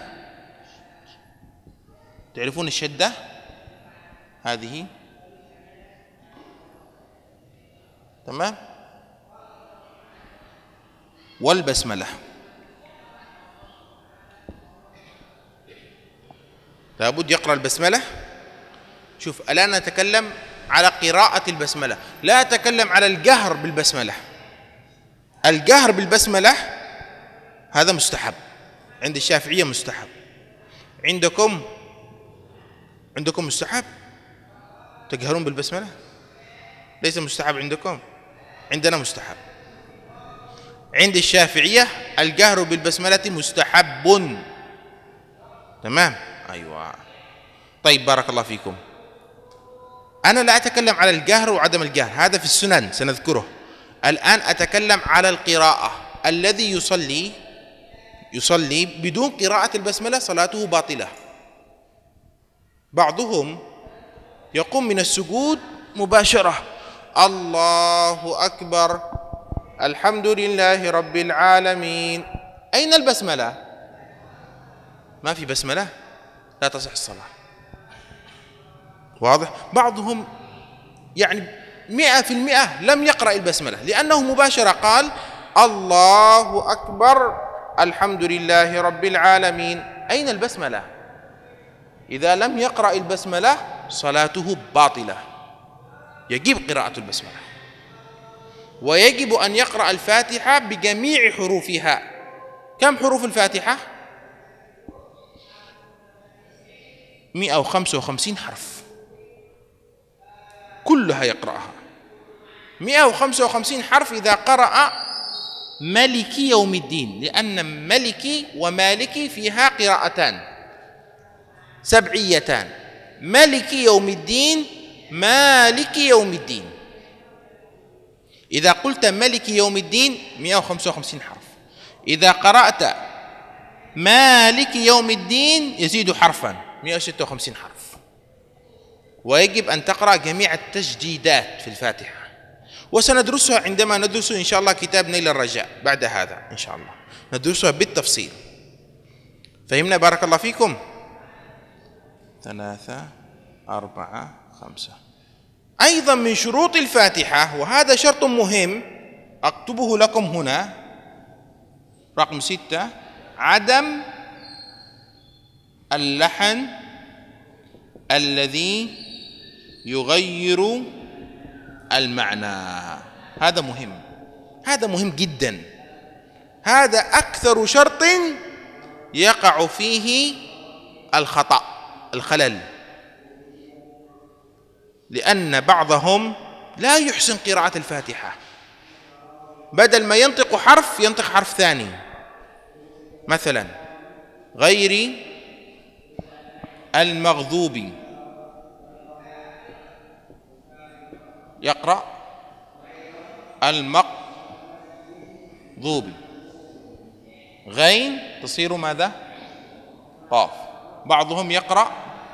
تعرفون الشدة هذه؟ تمام؟ والبسملة. لابد يقرأ البسملة. شوف، الآن نتكلم على قراءة البسملة، لا أتكلم على الجهر بالبسملة. الجهر بالبسملة هذا مستحب، عند الشافعية مستحب. عندكم عندكم مستحب تجهرون بالبسملة؟ ليس مستحب عندكم، عندنا مستحب. عند الشافعية الجهر بالبسملة مستحب. تمام؟ أيوة. طيب، بارك الله فيكم. أنا لا أتكلم على الجهر وعدم الجهر، هذا في السنن سنذكره. الآن أتكلم على القراءة. الذي يصلي يصلي بدون قراءة البسملة صلاته باطلة. بعضهم يقوم من السجود مباشرة، الله أكبر، الحمد لله رب العالمين. أين البسملة؟ ما في بسملة، لا تصح الصلاة. واضح؟ بعضهم يعني مئة في المئة لم يقرأ البسملة، لأنه مباشرة قال الله أكبر الحمد لله رب العالمين. أين البسملة؟ إذا لم يقرأ البسملة صلاته باطلة. يجب قراءة البسملة، ويجب أن يقرأ الفاتحة بجميع حروفها. كم حروف الفاتحة؟ مئة وخمسة وخمسين حرف، كلها يقرأها. مئة وخمسة وخمسين حرف إذا قرأ ملكي يوم الدين، لأن ملكي ومالكي فيها قراءتان سبعيتان، ملكي يوم الدين، مالكي يوم الدين. إذا قلت ملكي يوم الدين مئة وخمسة وخمسين حرف، إذا قرأت مالكي يوم الدين يزيد حرفا، مئة وستة وخمسين حرف. ويجب أن تقرأ جميع التجديدات في الفاتحة، وسندرسها عندما ندرس إن شاء الله كتاب نيل الرجاء بعد هذا إن شاء الله، ندرسها بالتفصيل. فهمنا؟ بارك الله فيكم. ثلاثة، أربعة، خمسة. أيضا من شروط الفاتحة، وهذا شرط مهم أكتبه لكم هنا، رقم ستة: عدم اللحن الذي يغير المعنى. هذا مهم، هذا مهم جدا، هذا أكثر شرط يقع فيه الخطأ، الخلل، لأن بعضهم لا يحسن قراءة الفاتحة، بدل ما ينطق حرف ينطق حرف ثاني، مثلا غير المغضوب، يقرأ المغضوب، غين تصير ماذا؟ قاف. بعضهم يقرأ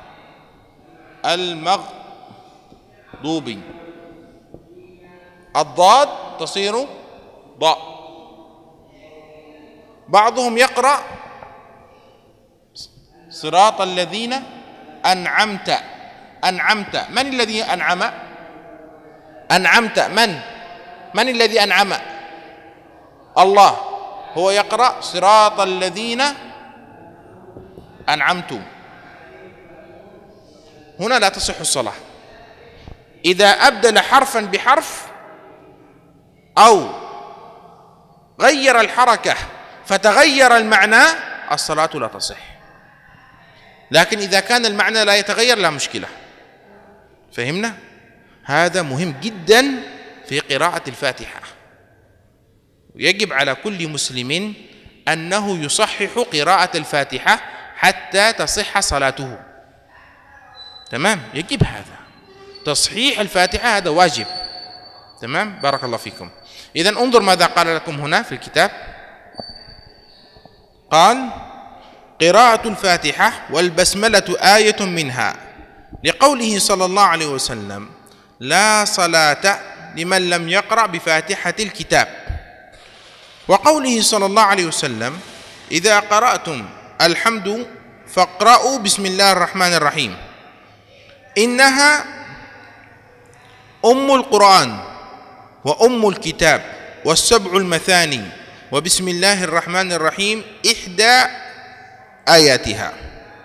المغضوب، الضاد تصير ضاء. بعضهم يقرأ صراط الذين أنعمت، أنعمت، من الذي أنعم؟ أنعمت، من؟ من الذي أنعم؟ الله، هو يقرأ صراط الذين أنعمت. هنا لا تصح الصلاة. إذا أبدل حرفا بحرف أو غير الحركة فتغير المعنى الصلاة لا تصح، لكن إذا كان المعنى لا يتغير لا مشكلة. فهمنا؟ هذا مهم جدا في قراءة الفاتحة، ويجب على كل مسلم أنه يصحح قراءة الفاتحة حتى تصح صلاته. تمام؟ يجب هذا، تصحيح الفاتحة هذا واجب. تمام؟ بارك الله فيكم. إذن انظر ماذا قال لكم هنا في الكتاب. قال: قراءة الفاتحة والبسملة آية منها، لقوله صلى الله عليه وسلم: لا صلاة لمن لم يقرأ بفاتحة الكتاب، وقوله صلى الله عليه وسلم: إذا قرأتم الحمد فاقرأوا بسم الله الرحمن الرحيم، إنها أم القرآن وأم الكتاب والسبع المثاني، وبسم الله الرحمن الرحيم إحدى آياتها.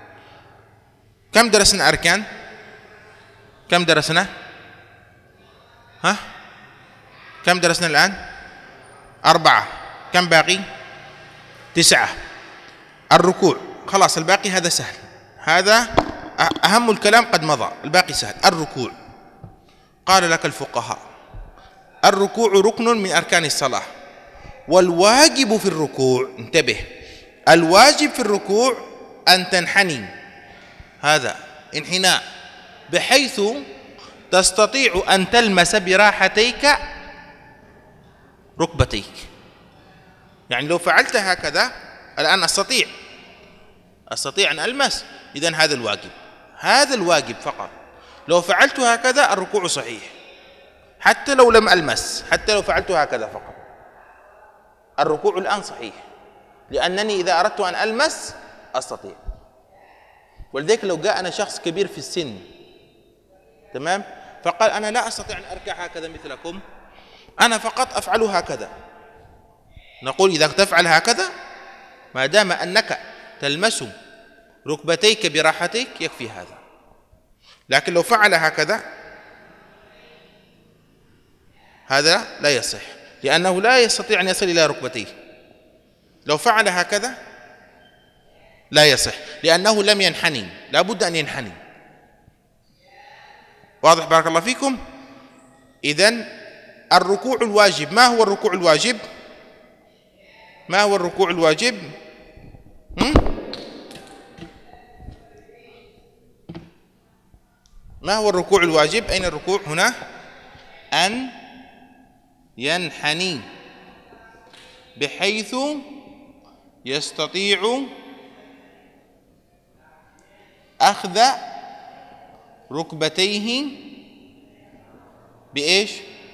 كم درسنا أركان؟ كم درسنا؟ ها؟ كم درسنا الآن؟ أربعة. كم باقي؟ تسعة. الركوع خلاص، الباقي هذا سهل، هذا أهم الكلام قد مضى، الباقي سهل. الركوع قال لك الفقهاء: الركوع ركن من أركان الصلاة، والواجب في الركوع، انتبه، الواجب في الركوع أن تنحني، هذا انحناء، بحيث تستطيع أن تلمس براحتيك ركبتيك. يعني لو فعلت هكذا الآن أستطيع أستطيع أن ألمس، إذن هذا الواجب، هذا الواجب فقط. لو فعلت هكذا الركوع صحيح، حتى لو لم ألمس، حتى لو فعلت هكذا فقط الركوع الآن صحيح، لأنني إذا أردت أن ألمس أستطيع. ولذلك لو جاءنا شخص كبير في السن، تمام، فقال: أنا لا أستطيع أن أركع هكذا مثلكم، أنا فقط أفعل هكذا، نقول: إذا تفعل هكذا ما دام أنك تلمس ركبتيك براحتيك يكفي هذا. لكن لو فعل هكذا هذا لا يصح، لأنه لا يستطيع أن يصل إلى ركبتيه. لو فعل هكذا لا يصح، لأنه لم ينحني، لا بد أن ينحني. واضح؟ بارك الله فيكم. إذن الركوع الواجب، ما هو الركوع الواجب؟ ما هو الركوع الواجب؟ هم؟ ما هو الركوع الواجب؟ أين الركوع؟ هنا. أن ينحني بحيث يستطيع أخذ ركبتيه بإيش؟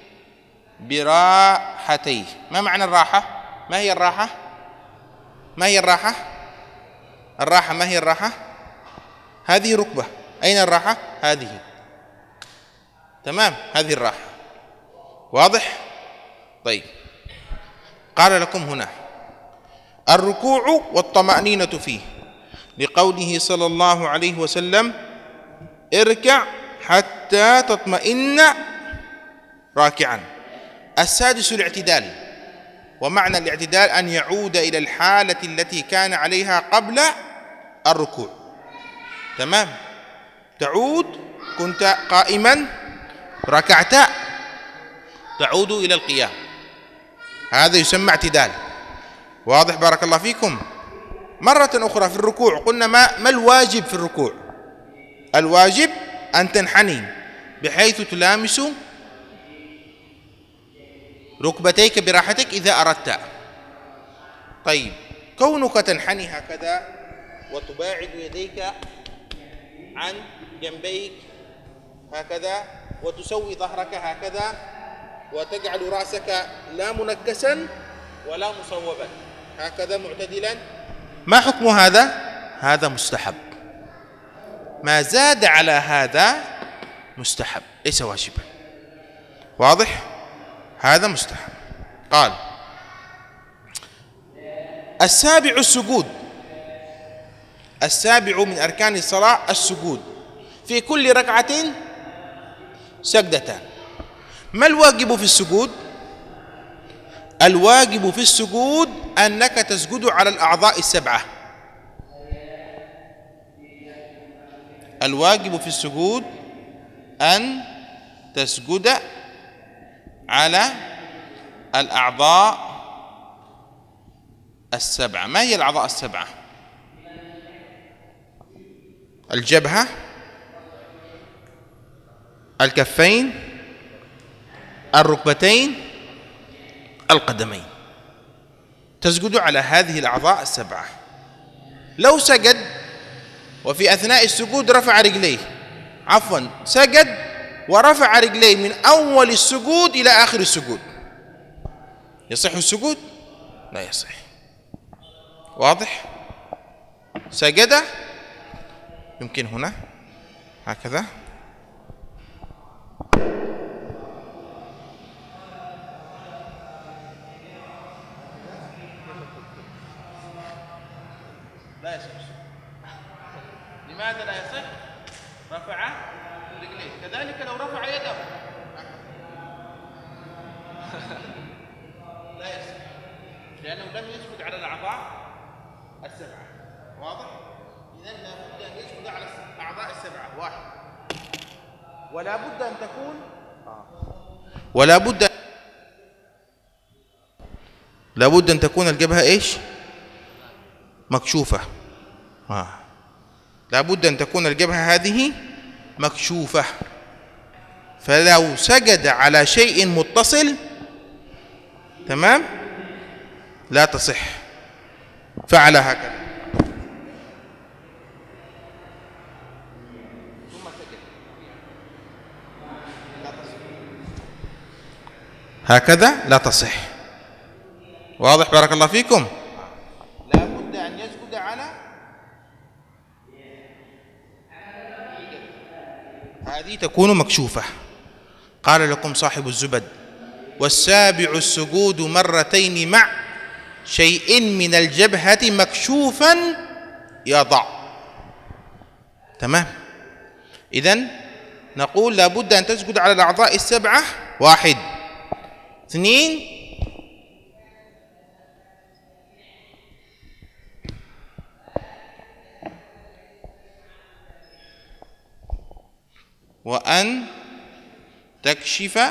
براحتيه. ما معنى الراحة؟ ما هي الراحة؟ ما هي الراحة؟ الراحة ما هي الراحة؟ هذه ركبة، أين الراحة؟ هذه. تمام، هذه الراحة. واضح؟ طيب، قال لكم هنا الركوع والطمأنينة فيه، لقوله صلى الله عليه وسلم: اركع حتى تطمئن راكعا. السادس الاعتدال، ومعنى الاعتدال أن يعود إلى الحالة التي كان عليها قبل الركوع. تمام، تعود، كنت قائما ركعت، تعود إلى القيام، هذا يسمى اعتدال. واضح؟ بارك الله فيكم. مرة أخرى في الركوع قلنا ما, ما الواجب في الركوع؟ الواجب أن تنحني بحيث تلامس ركبتيك براحتك إذا أردت. طيب، كونك تنحني هكذا وتباعد يديك عن جنبيك هكذا، وتسوي ظهرك هكذا، وتجعل رأسك لا منكسا ولا مصوبا، هكذا معتدلا، ما حكم هذا؟ هذا مستحب. ما زاد على هذا مستحب، ليس واجبا. واضح؟ هذا مستحب. قال: السابع السجود. السابع من أركان الصلاة السجود، في كل ركعة سجدتان. ما الواجب في السجود؟ الواجب في السجود أنك تسجد على الأعضاء السبعة. الواجب في السجود أن تسجد على الأعضاء السبعة. ما هي الأعضاء السبعة؟ الجبهة، الكفين، الركبتين، القدمين. تسجد على هذه الأعضاء السبعة. لو سجد وفي أثناء السجود رفع رجليه، عفوا سجد ورفع رجليه من أول السجود إلى آخر السجود، يصح السجود؟ لا يصح. واضح؟ سجد، يمكن هنا هكذا، لا يصح. لماذا لا يصح؟ رفع رجليه. كذلك لو رفع يده لا يصح، لأنه لم يسجد على الأعضاء السبعة. واضح؟ إذن لابد أن يسجد على الأعضاء السبعة. واحد، ولا بد أن تكون ولا بد لا بد أن تكون الجبهة إيش؟ مكشوفة. آه. لا بد أن تكون الجبهة هذه مكشوفة. فلو سجد على شيء متصل، تمام، لا تصح. فعل هكذا ثم سجد، لا تصح. هكذا لا تصح. واضح؟ بارك الله فيكم. لا بد أن يسجد على هذه تكون مكشوفة. قال لكم صاحب الزبد: والسابع السجود مرتين مع شيء من الجبهة مكشوفا يضع. تمام. إذن نقول لا بد أن تسجد على الأعضاء السبعة. واحد، اثنين، وأن تكشف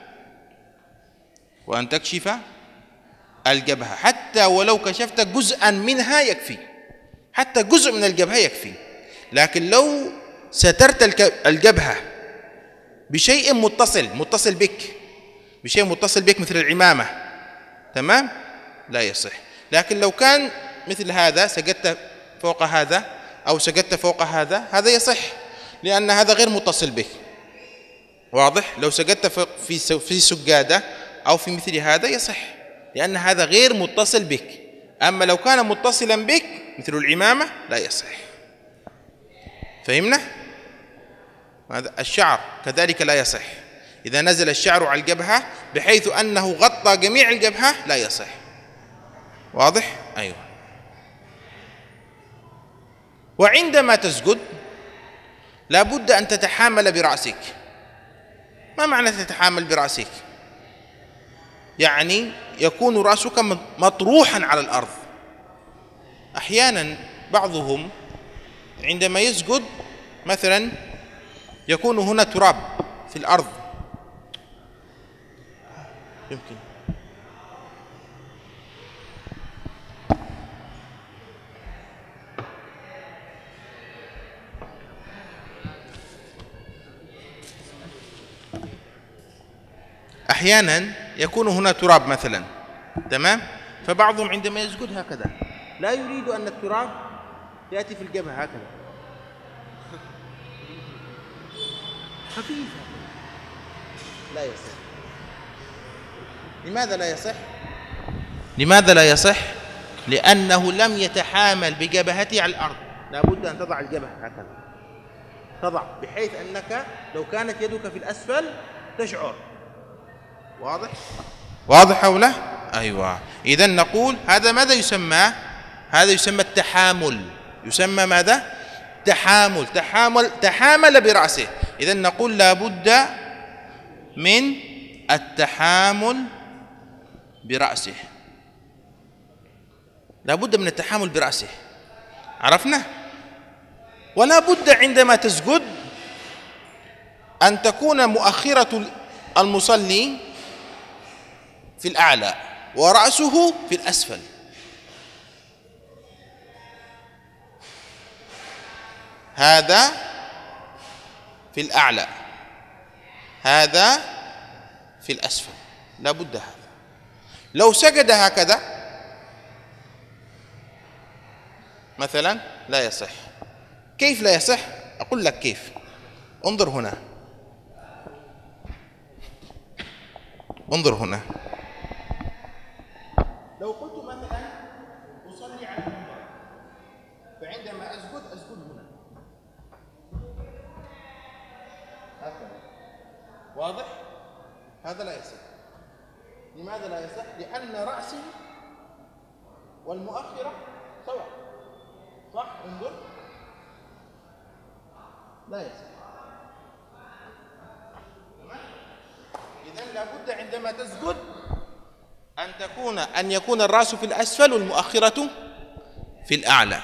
وأن تكشف الجبهة، حتى ولو كشفت جزءا منها يكفي، حتى جزء من الجبهة يكفي. لكن لو سترت الجبهة بشيء متصل متصل بك بشيء متصل بك مثل العمامة، تمام، لا يصح. لكن لو كان مثل هذا، سجدت فوق هذا أو سجدت فوق هذا، هذا يصح، لأن هذا غير متصل به. واضح؟ لو سجدت في في سجادة أو في مثل هذا يصح، لأن هذا غير متصل بك. أما لو كان متصلا بك مثل العمامة لا يصح. فهمنا؟ هذا الشعر كذلك لا يصح. إذا نزل الشعر على الجبهة بحيث أنه غطى جميع الجبهة لا يصح. واضح؟ أيوه. وعندما تسجد لا بد أن تتحامل برأسك. ما معنى تتحامل برأسك؟ يعني يكون رأسك مطروحا على الأرض. أحيانا بعضهم عندما يسجد مثلا يكون هنا تراب في الأرض، يمكن أحيانا يكون هنا تراب مثلا، تمام؟ فبعضهم عندما يسجد هكذا لا يريد أن التراب يأتي في الجبهة هكذا، خفيف، لا يصح. لماذا لا يصح؟ لماذا لا يصح؟ لأنه لم يتحامل بجبهته على الأرض. لا بد أن تضع الجبهة هكذا، تضع بحيث أنك لو كانت يدك في الأسفل تشعر. واضح؟ واضح أو لا؟ أيوة. إذن نقول هذا ماذا يسمى؟ هذا يسمى التحامل. يسمى ماذا؟ تحامل. تحامل تحامل برأسه. إذن نقول لا بد من التحامل برأسه، لا بد من التحامل برأسه. عرفنا؟ ولا بد عندما تسجد أن تكون مؤخرة المصلي في الأعلى ورأسه في الأسفل. هذا في الأعلى، هذا في الأسفل، لا بد هذا. لو سجد هكذا مثلا لا يصح. كيف لا يصح؟ أقول لك كيف. انظر هنا، انظر هنا. لو قلت مثلا أصلي على المنبر، فعندما أسجد أسجد هنا هكذا. واضح؟ هذا لا يصح. لماذا لا يصح؟ لأن رأسي والمؤخرة سواء. صح؟ انظر، لا يصح. إذن لابد عندما تسجد أن تكون أن يكون الرأس في الأسفل والمؤخرة في الأعلى.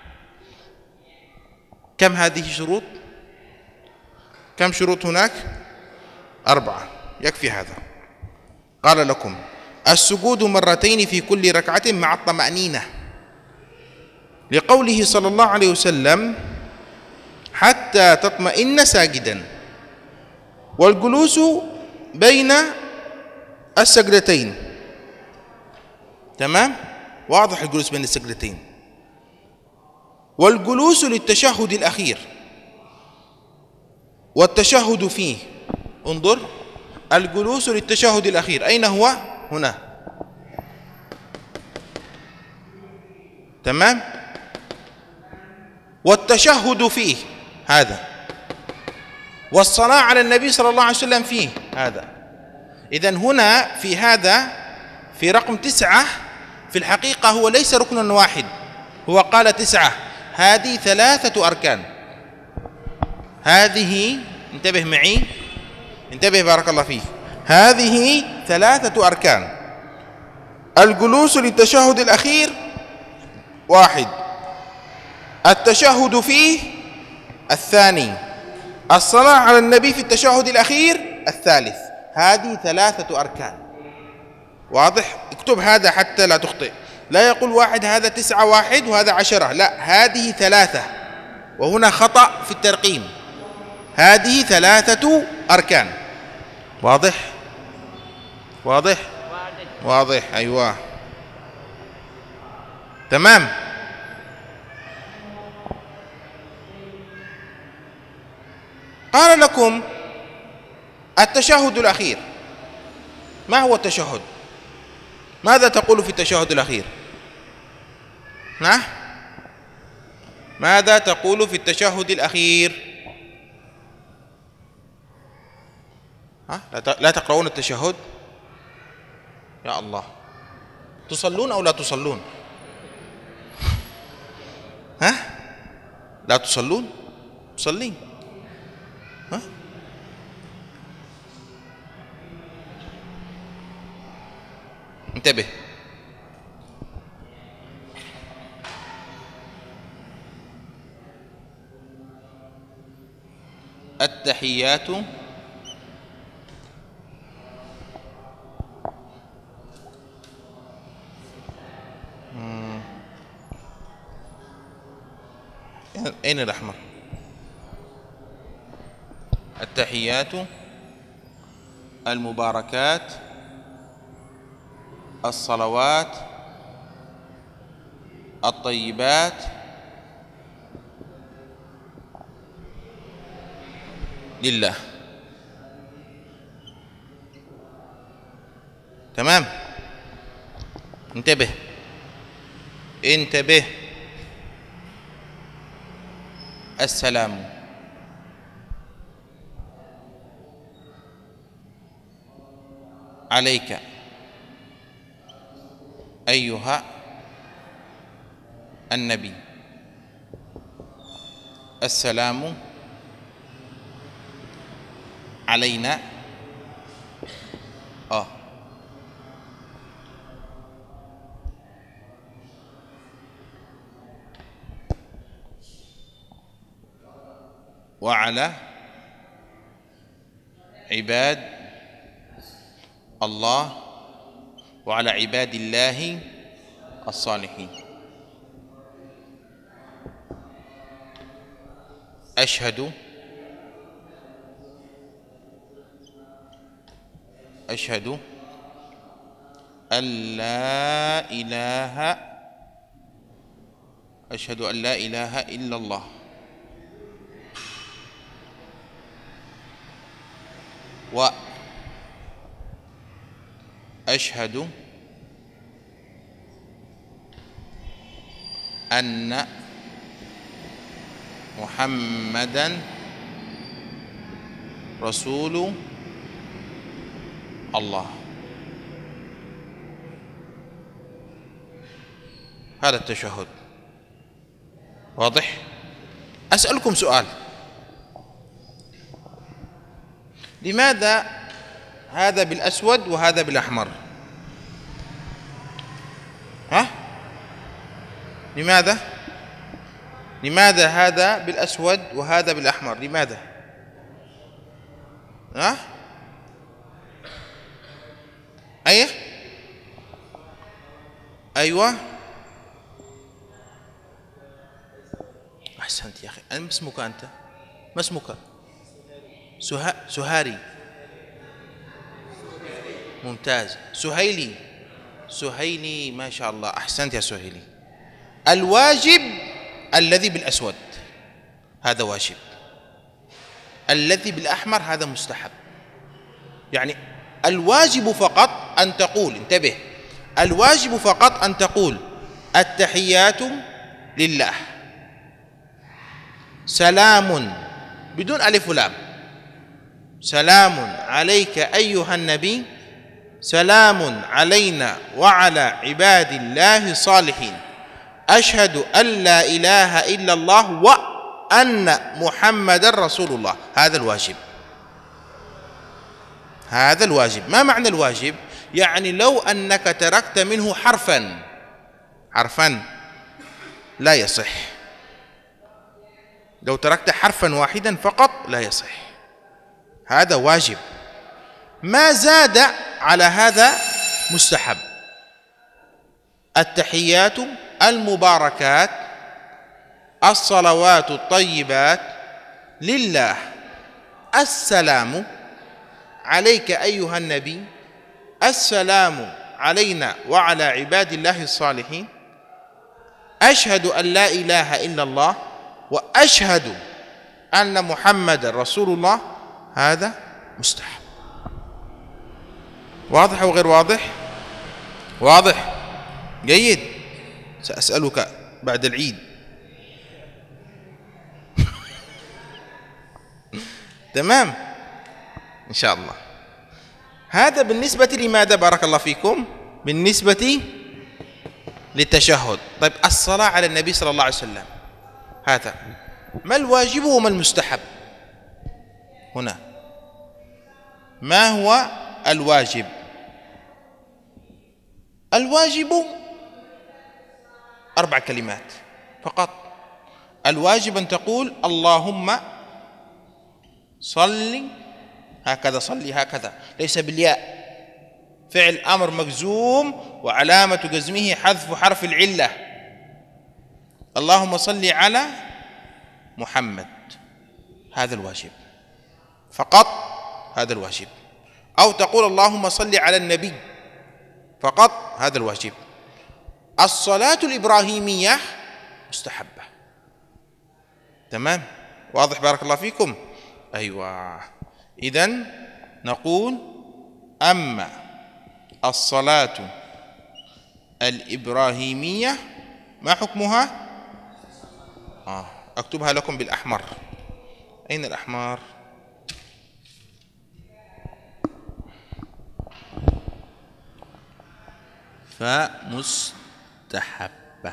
كم هذه شروط؟ كم شروط هناك؟ أربعة، يكفي هذا. قال لكم السجود مرتين في كل ركعة مع الطمأنينة، لقوله صلى الله عليه وسلم حتى تطمئن ساجدا، والجلوس بين السجدتين. تمام؟ واضح الجلوس بين السجدتين. والجلوس للتشهد الأخير والتشهد فيه. انظر، الجلوس للتشهد الأخير أين هو؟ هنا. تمام؟ والتشهد فيه هذا، والصلاة على النبي صلى الله عليه وسلم فيه هذا. إذن هنا في هذا في رقم تسعة في الحقيقة هو ليس ركن واحد، هو قال تسعة. هذه ثلاثة أركان. هذه، انتبه معي، انتبه بارك الله فيك، هذه ثلاثة أركان. الجلوس للتشهد الأخير واحد، التشهد فيه الثاني، الصلاة على النبي في التشهد الأخير الثالث. هذه ثلاثة أركان. واضح؟ اكتب هذا حتى لا تخطئ. لا يقول واحد هذا تسعة واحد وهذا عشرة، لا، هذه ثلاثة، وهنا خطأ في الترقيم. هذه ثلاثة أركان. واضح؟ واضح؟ واضح، أيوة، تمام. قال لكم التشهد الأخير. ما هو التشهد؟ ماذا تقول في التشهد الأخير؟ ها؟ ماذا تقول في التشهد الأخير؟ ها لا تقرؤون التشهد؟ يا الله، تصلون أو لا تصلون؟ ها لا تصلون؟ تصلين؟ ها انتبه. التحيات أين الأحمر؟ التحيات المباركات الصلوات الطيبات لله. تمام، انتبه انتبه. السلام عليك أيها النبي. السلام علينا آه وعلى عباد الله وعلى عباد الله الصالحين. أشهد أشهد أن لا إله أشهد أن لا إله إلا الله وأشهد أن محمدًا رسول الله. هذا التشهد واضح؟ أسألكم سؤال، لماذا هذا بالأسود وهذا بالأحمر؟ ها؟ لماذا؟ لماذا هذا بالأسود وهذا بالأحمر؟ لماذا؟ ها؟ أيه؟ أيوة، أحسنت يا أخي. ما اسمك أنت؟ ما اسمك؟ سها... سهاري، ممتاز. سهيلي، سهيلي، ما شاء الله، أحسنت يا سهيلي. الواجب الذي بالأسود هذا واجب، الذي بالأحمر هذا مستحب. يعني الواجب فقط أن تقول، انتبه، الواجب فقط أن تقول التحيات لله، سلام بدون ألف ولام، سلام عليك أيها النبي، سلام علينا وعلى عباد الله الصالحين، أشهد أن لا إله إلا الله وأن محمدا رسول الله. هذا الواجب، هذا الواجب. ما معنى الواجب؟ يعني لو أنك تركت منه حرفا حرفا لا يصح، لو تركت حرفا واحدا فقط لا يصح، هذا واجب. ما زاد على هذا مستحب. التحيات المباركات الصلوات الطيبات لله، السلام عليك أيها النبي، السلام علينا وعلى عباد الله الصالحين، أشهد أن لا إله إلا الله وأشهد أن محمد رسول الله. هذا مستحب. واضح أو غير واضح؟ واضح؟ جيد. سأسألك بعد العيد. تمام إن شاء الله. هذا بالنسبة لماذا بارك الله فيكم؟ بالنسبة للتشهد. طيب الصلاة على النبي صلى الله عليه وسلم، هذا ما الواجب وما المستحب هنا؟ ما هو الواجب؟ الواجب أربع كلمات فقط. الواجب أن تقول اللهم صل هكذا، صلي هكذا، ليس بالياء، فعل أمر مجزوم وعلامة جزمه حذف حرف العلة. اللهم صل على محمد، هذا الواجب فقط، هذا الواجب. أو تقول اللهم صل على النبي فقط، هذا الواجب. الصلاة الإبراهيمية مستحبة. تمام، واضح بارك الله فيكم؟ أيوة. إذن نقول أما الصلاة الإبراهيمية ما حكمها؟ آه. أكتبها لكم بالأحمر. أين الأحمر؟ فمستحبة.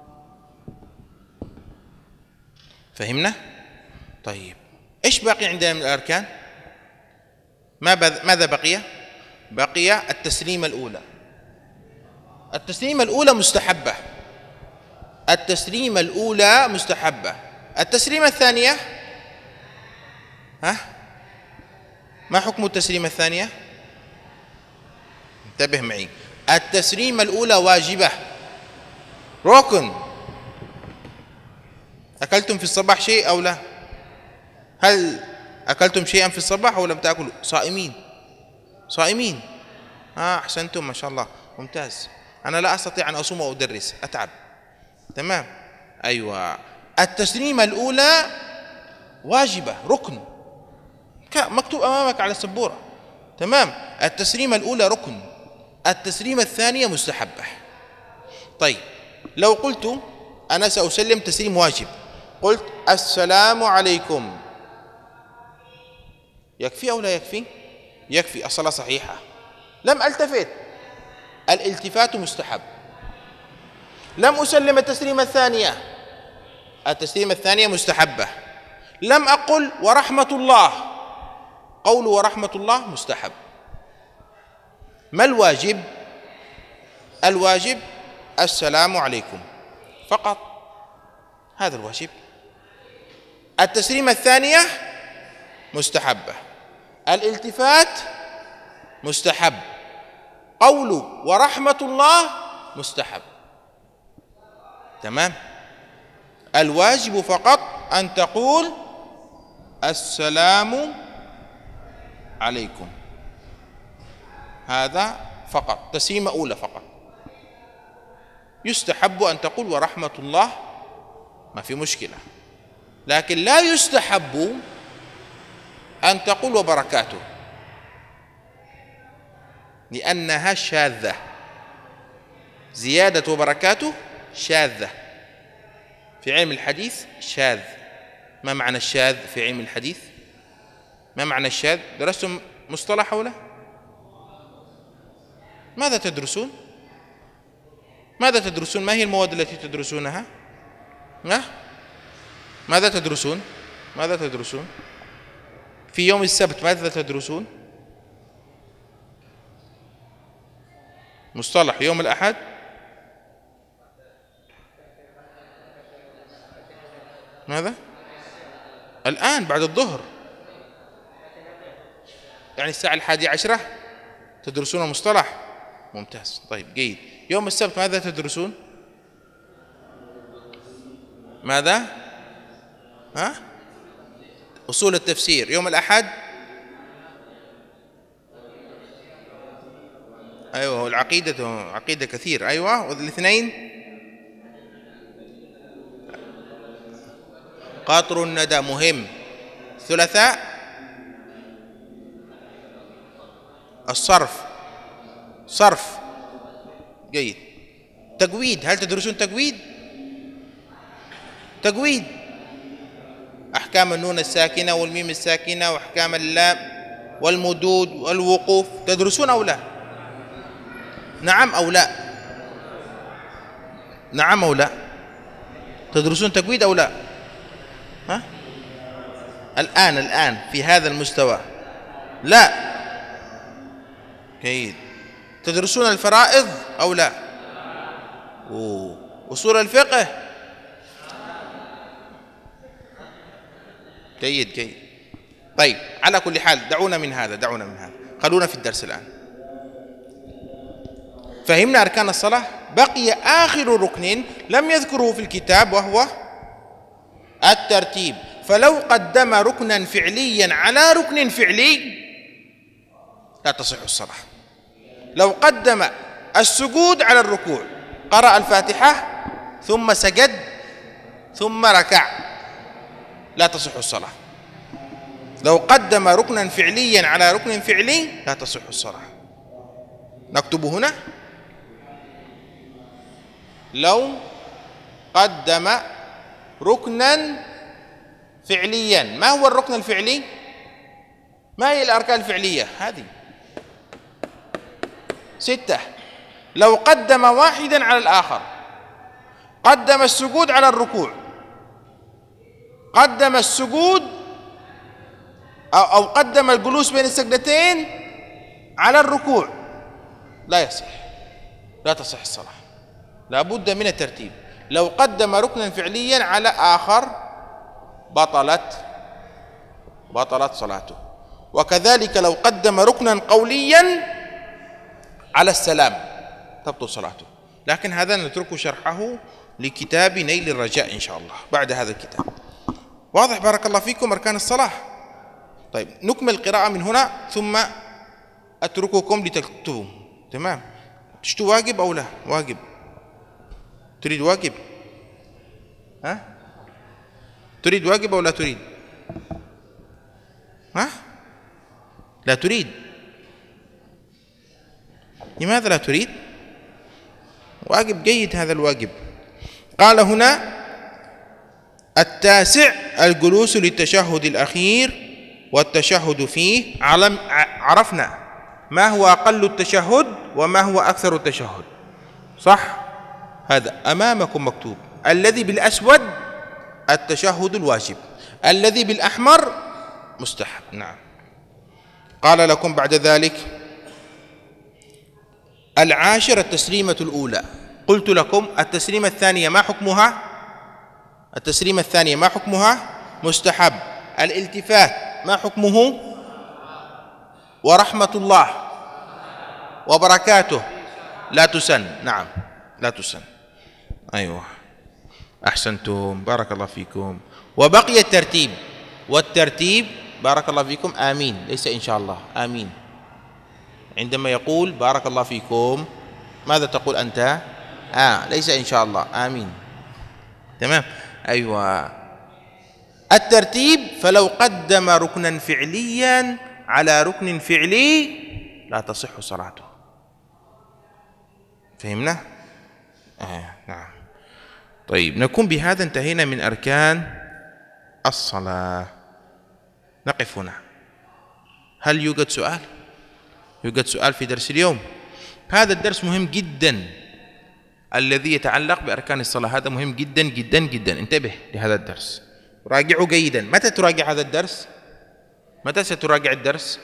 فهمنا؟ طيب إيش باقي عندنا من الأركان؟ ماذا بقي؟ بقي التسليمة الأولى. التسليمة الأولى مستحبة. التسليمة الأولى مستحبة. التسليمة الثانية، ها؟ ما حكم التسليمة الثانية؟ انتبه معي. التسليمة الأولى واجبة، ركن. أكلتم في الصباح شيء أو لا؟ هل أكلتم شيئا في الصباح أو لم تأكلوا؟ صائمين، صائمين. آه أحسنتم ما شاء الله، ممتاز. أنا لا أستطيع أن أصوم وأدرس، أتعب. تمام، أيوة. التسليمة الأولى واجبة، ركن، مكتوب أمامك على السبورة. تمام، التسليمة الأولى ركن. التسليمة الثانية مستحبة. طيب لو قلت أنا سأسلم تسليم واجب، قلت السلام عليكم، يكفي أو لا يكفي؟ يكفي، الصلاة صحيحة. لم ألتفت، الالتفات مستحب. لم أسلم التسليمة الثانية، التسليمة الثانية مستحبة. لم أقل ورحمة الله، قول ورحمة الله مستحب. ما الواجب؟ الواجب السلام عليكم فقط، هذا الواجب. التسليمة الثانية مستحبة، الالتفات مستحب، قول ورحمة الله مستحب. تمام. الواجب فقط أن تقول السلام عليكم، هذا فقط، تسليمة أولى فقط. يستحب أن تقول ورحمة الله، ما في مشكلة، لكن لا يستحب أن تقول وبركاته، لأنها شاذة. زيادة وبركاته شاذة في علم الحديث، شاذ. ما معنى الشاذ في علم الحديث؟ ما معنى الشاذ؟ درستم مصطلح حوله؟ ماذا تدرسون؟ ماذا تدرسون؟ ما هي المواد التي تدرسونها؟ ها؟ ماذا تدرسون؟ ماذا تدرسون؟ في يوم السبت ماذا تدرسون؟ مصطلح. يوم الأحد ماذا؟ الآن بعد الظهر، يعني الساعة الحادية عشرة تدرسون مصطلح. ممتاز، طيب جيد. يوم السبت ماذا تدرسون؟ ماذا؟ ها؟ أصول التفسير. يوم الأحد أيوة، والعقيدة، عقيدة كثير. أيوة، والاثنين قاطر الندى، مهم. الثلاثاء الصرف، صرف، جيد. تجويد، هل تدرسون تجويد؟ تجويد، أحكام النون الساكنة والميم الساكنة وأحكام اللام والمدود والوقوف تدرسون أو لا؟ نعم أو لا؟ نعم أو لا؟ تدرسون تجويد أو لا؟ ها؟ الآن الآن في هذا المستوى لا. جيد. تدرسون الفرائض أو لا؟ أوه. أصول الفقه؟ جيد جيد. طيب على كل حال دعونا من هذا دعونا من هذا خلونا في الدرس الآن. فهمنا أركان الصلاة. بقي آخر ركن لم يذكره في الكتاب وهو الترتيب. فلو قدم ركنا فعليا على ركن فعلي لا تصح الصلاة. لو قدم السجود على الركوع، قرأ الفاتحة ثم سجد ثم ركع، لا تصح الصلاة. لو قدم ركنا فعليا على ركن فعلي لا تصح الصلاة. نكتب هنا: لو قدم ركنا فعليا. ما هو الركن الفعلي؟ ما هي الأركان الفعلية؟ هذه ستة. لو قدم واحدا على الآخر، قدم السجود على الركوع، قدم السجود أو قدم الجلوس بين السجدتين على الركوع، لا يصح، لا تصح الصلاة. لا بد من الترتيب. لو قدم ركنا فعليا على آخر بطلت بطلت صلاته. وكذلك لو قدم ركنا قوليا على السلام تبطل صلاته. لكن هذا نترك شرحه لكتاب نيل الرجاء إن شاء الله بعد هذا الكتاب. واضح؟ بارك الله فيكم أركان الصلاة. طيب نكمل القراءة من هنا ثم أترككم لتكتبوا. تمام؟ تشتو واجب أو لا؟ واجب. تريد واجب؟ ها؟ تريد واجب أو لا تريد؟ ها؟ لا تريد؟ لماذا لا تريد؟ واجب جيد هذا الواجب. قال هنا: التاسع الجلوس للتشهد الأخير والتشهد فيه. عرفنا ما هو أقل التشهد وما هو أكثر التشهد، صح؟ هذا أمامكم مكتوب. الذي بالأسود التشهد الواجب، الذي بالأحمر مستحب. نعم. قال لكم بعد ذلك: العاشر التسليمة الأولى. قلت لكم التسليمة الثانية ما حكمها؟ التسليمة الثانية ما حكمها؟ مستحب. الالتفات ما حكمه؟ ورحمة الله وبركاته لا تسن. نعم لا تسن. أيوة أحسنتم، بارك الله فيكم. وبقي الترتيب، والترتيب بارك الله فيكم آمين، ليس إن شاء الله، آمين. عندما يقول بارك الله فيكم ماذا تقول أنت؟ آه ليس إن شاء الله، آمين. تمام. أيوة الترتيب. فلو قدم ركنا فعليا على ركن فعلي لا تصح صلاته. فهمنا؟ آه نعم. طيب نكون بهذا انتهينا من أركان الصلاة. نقف هنا. هل يوجد سؤال؟ يوجد سؤال في درس اليوم؟ هذا الدرس مهم جدا الذي يتعلق بأركان الصلاة، هذا مهم جدا جدا جدا. انتبه لهذا الدرس، راجعوا جيدا. متى تراجع هذا الدرس؟ متى ستراجع الدرس؟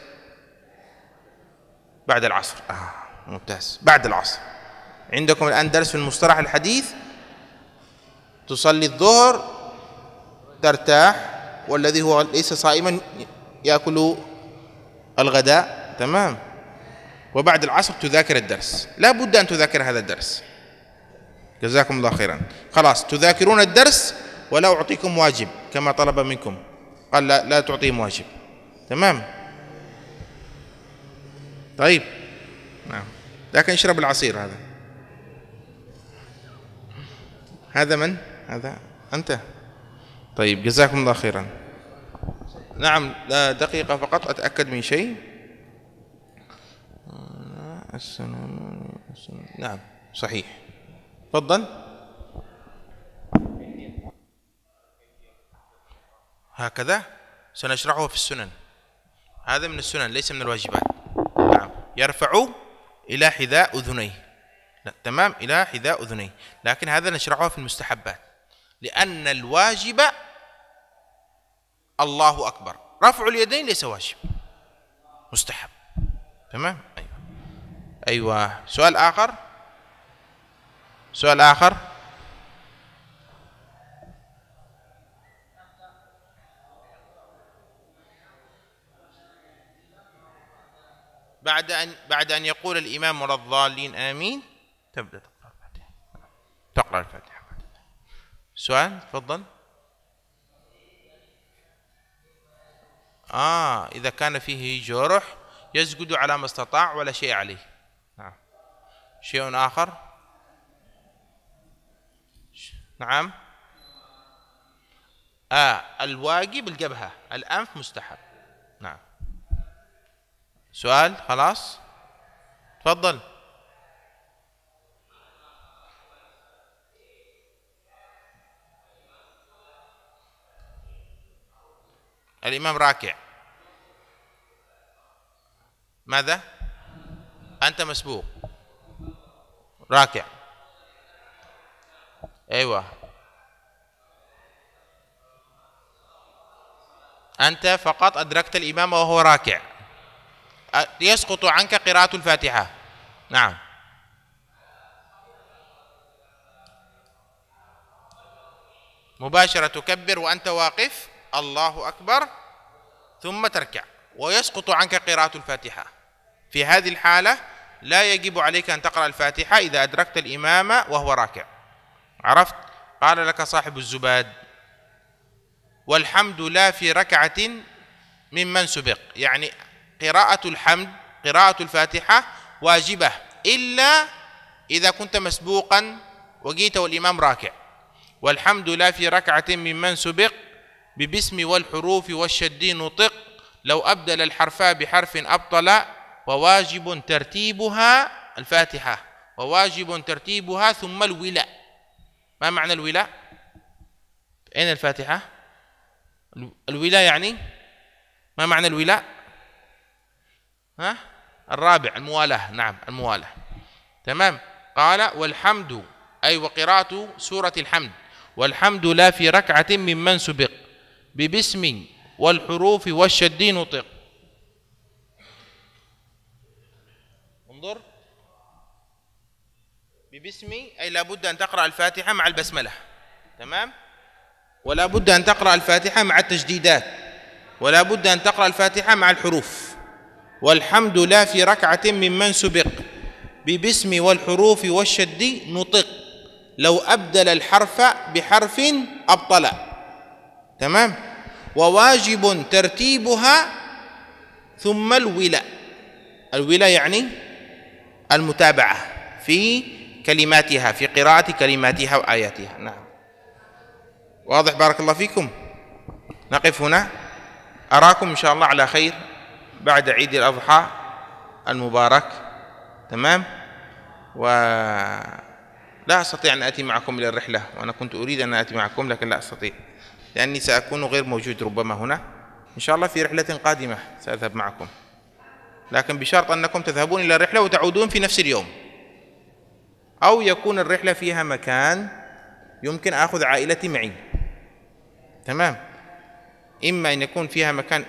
بعد العصر. آه ممتاز، بعد العصر. عندكم الآن درس في المصطلح الحديث، تصلي الظهر ترتاح، والذي هو ليس صائما يأكل الغداء. تمام. وبعد العصر تذاكر الدرس، لا بد أن تذاكر هذا الدرس. جزاكم الله خيرا. خلاص تذاكرون الدرس ولا أعطيكم واجب كما طلب منكم، قال لا, لا تعطيهم واجب. تمام. طيب نعم. لكن اشرب العصير. هذا هذا من؟ هذا أنت. طيب جزاكم الله خيرا. نعم دقيقة فقط أتأكد من شيء. نعم صحيح. تفضل. هكذا سنشرحه في السنن. هذا من السنن ليس من الواجبات. نعم، يرفع إلى حذاء أذنيه. لا تمام، إلى حذاء أذنيه، لكن هذا نشرحه في المستحبات، لأن الواجب الله أكبر، رفع اليدين ليس واجب، مستحب. تمام. أيوة أيوة سؤال آخر، سؤال آخر. بعد أن بعد أن يقول الإمام ولا الضالين آمين تبدأ تقرأ الفاتحة. تقرأ الفاتحة. سؤال تفضل. آه إذا كان فيه جرح يسجد على ما استطاع ولا شيء عليه. نعم. شيء آخر. نعم. آه الواجب الجبهة، الأنف مستحب. نعم. سؤال خلاص تفضل. الإمام راكع، ماذا؟ أنت مسبوق راكع. أيوة، أنت فقط أدركت الإمام وهو راكع، يسقط عنك قراءة الفاتحة. نعم. مباشرة تكبر وأنت واقف الله أكبر ثم تركع ويسقط عنك قراءة الفاتحة. في هذه الحالة لا يجب عليك أن تقرأ الفاتحة إذا أدركت الإمام وهو راكع. عرفت؟ قال لك صاحب الزباد: والحمد لا في ركعة ممن سبق، يعني قراءة الحمد، قراءة الفاتحة واجبة إلا إذا كنت مسبوقا وجيت والإمام راكع. والحمد لا في ركعة ممن سبق ببسم والحروف والشد نطق، لو أبدل الحرفا بحرف أبطل، وواجب ترتيبها الفاتحة، وواجب ترتيبها ثم الولاء. ما معنى الولاء؟ أين الفاتحة؟ الولاء يعني ما معنى الولاء؟ ها؟ الرابع الموالاة. نعم الموالاة. تمام. قال والحمد أي وقراءة سورة الحمد، والحمد لا في ركعة ممن سبق ببسم والحروف والشد نطق. انظر، ببسم أي لابد أن تقرأ الفاتحة مع البسملة. تمام. ولا بد أن تقرأ الفاتحة مع التجديدات، ولا بد أن تقرأ الفاتحة مع الحروف. والحمد لا في ركعة ممن سبق ببسم والحروف والشد نطق، لو أبدل الحرف بحرف أبطل. تمام. وواجب ترتيبها ثم الولاء. الولاء يعني المتابعة في كلماتها، في قراءة كلماتها وآياتها. نعم واضح. بارك الله فيكم. نقف هنا، أراكم إن شاء الله على خير بعد عيد الأضحى المبارك. تمام. ولا أستطيع أن آتي معكم إلى الرحلة، وأنا كنت أريد أن آتي معكم لكن لا أستطيع لأني سأكون غير موجود ربما هنا. إن شاء الله في رحلة قادمة سأذهب معكم، لكن بشرط أنكم تذهبون إلى الرحلة وتعودون في نفس اليوم، أو يكون الرحلة فيها مكان يمكن أخذ عائلتي معي. تمام. إما أن يكون فيها مكان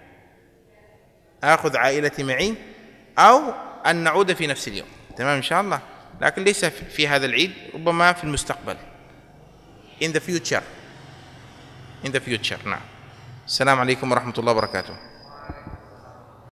أخذ عائلتي معي، أو أن نعود في نفس اليوم. تمام إن شاء الله، لكن ليس في هذا العيد، ربما في المستقبل. in the future in the future. نعم. السلام عليكم ورحمة الله وبركاته.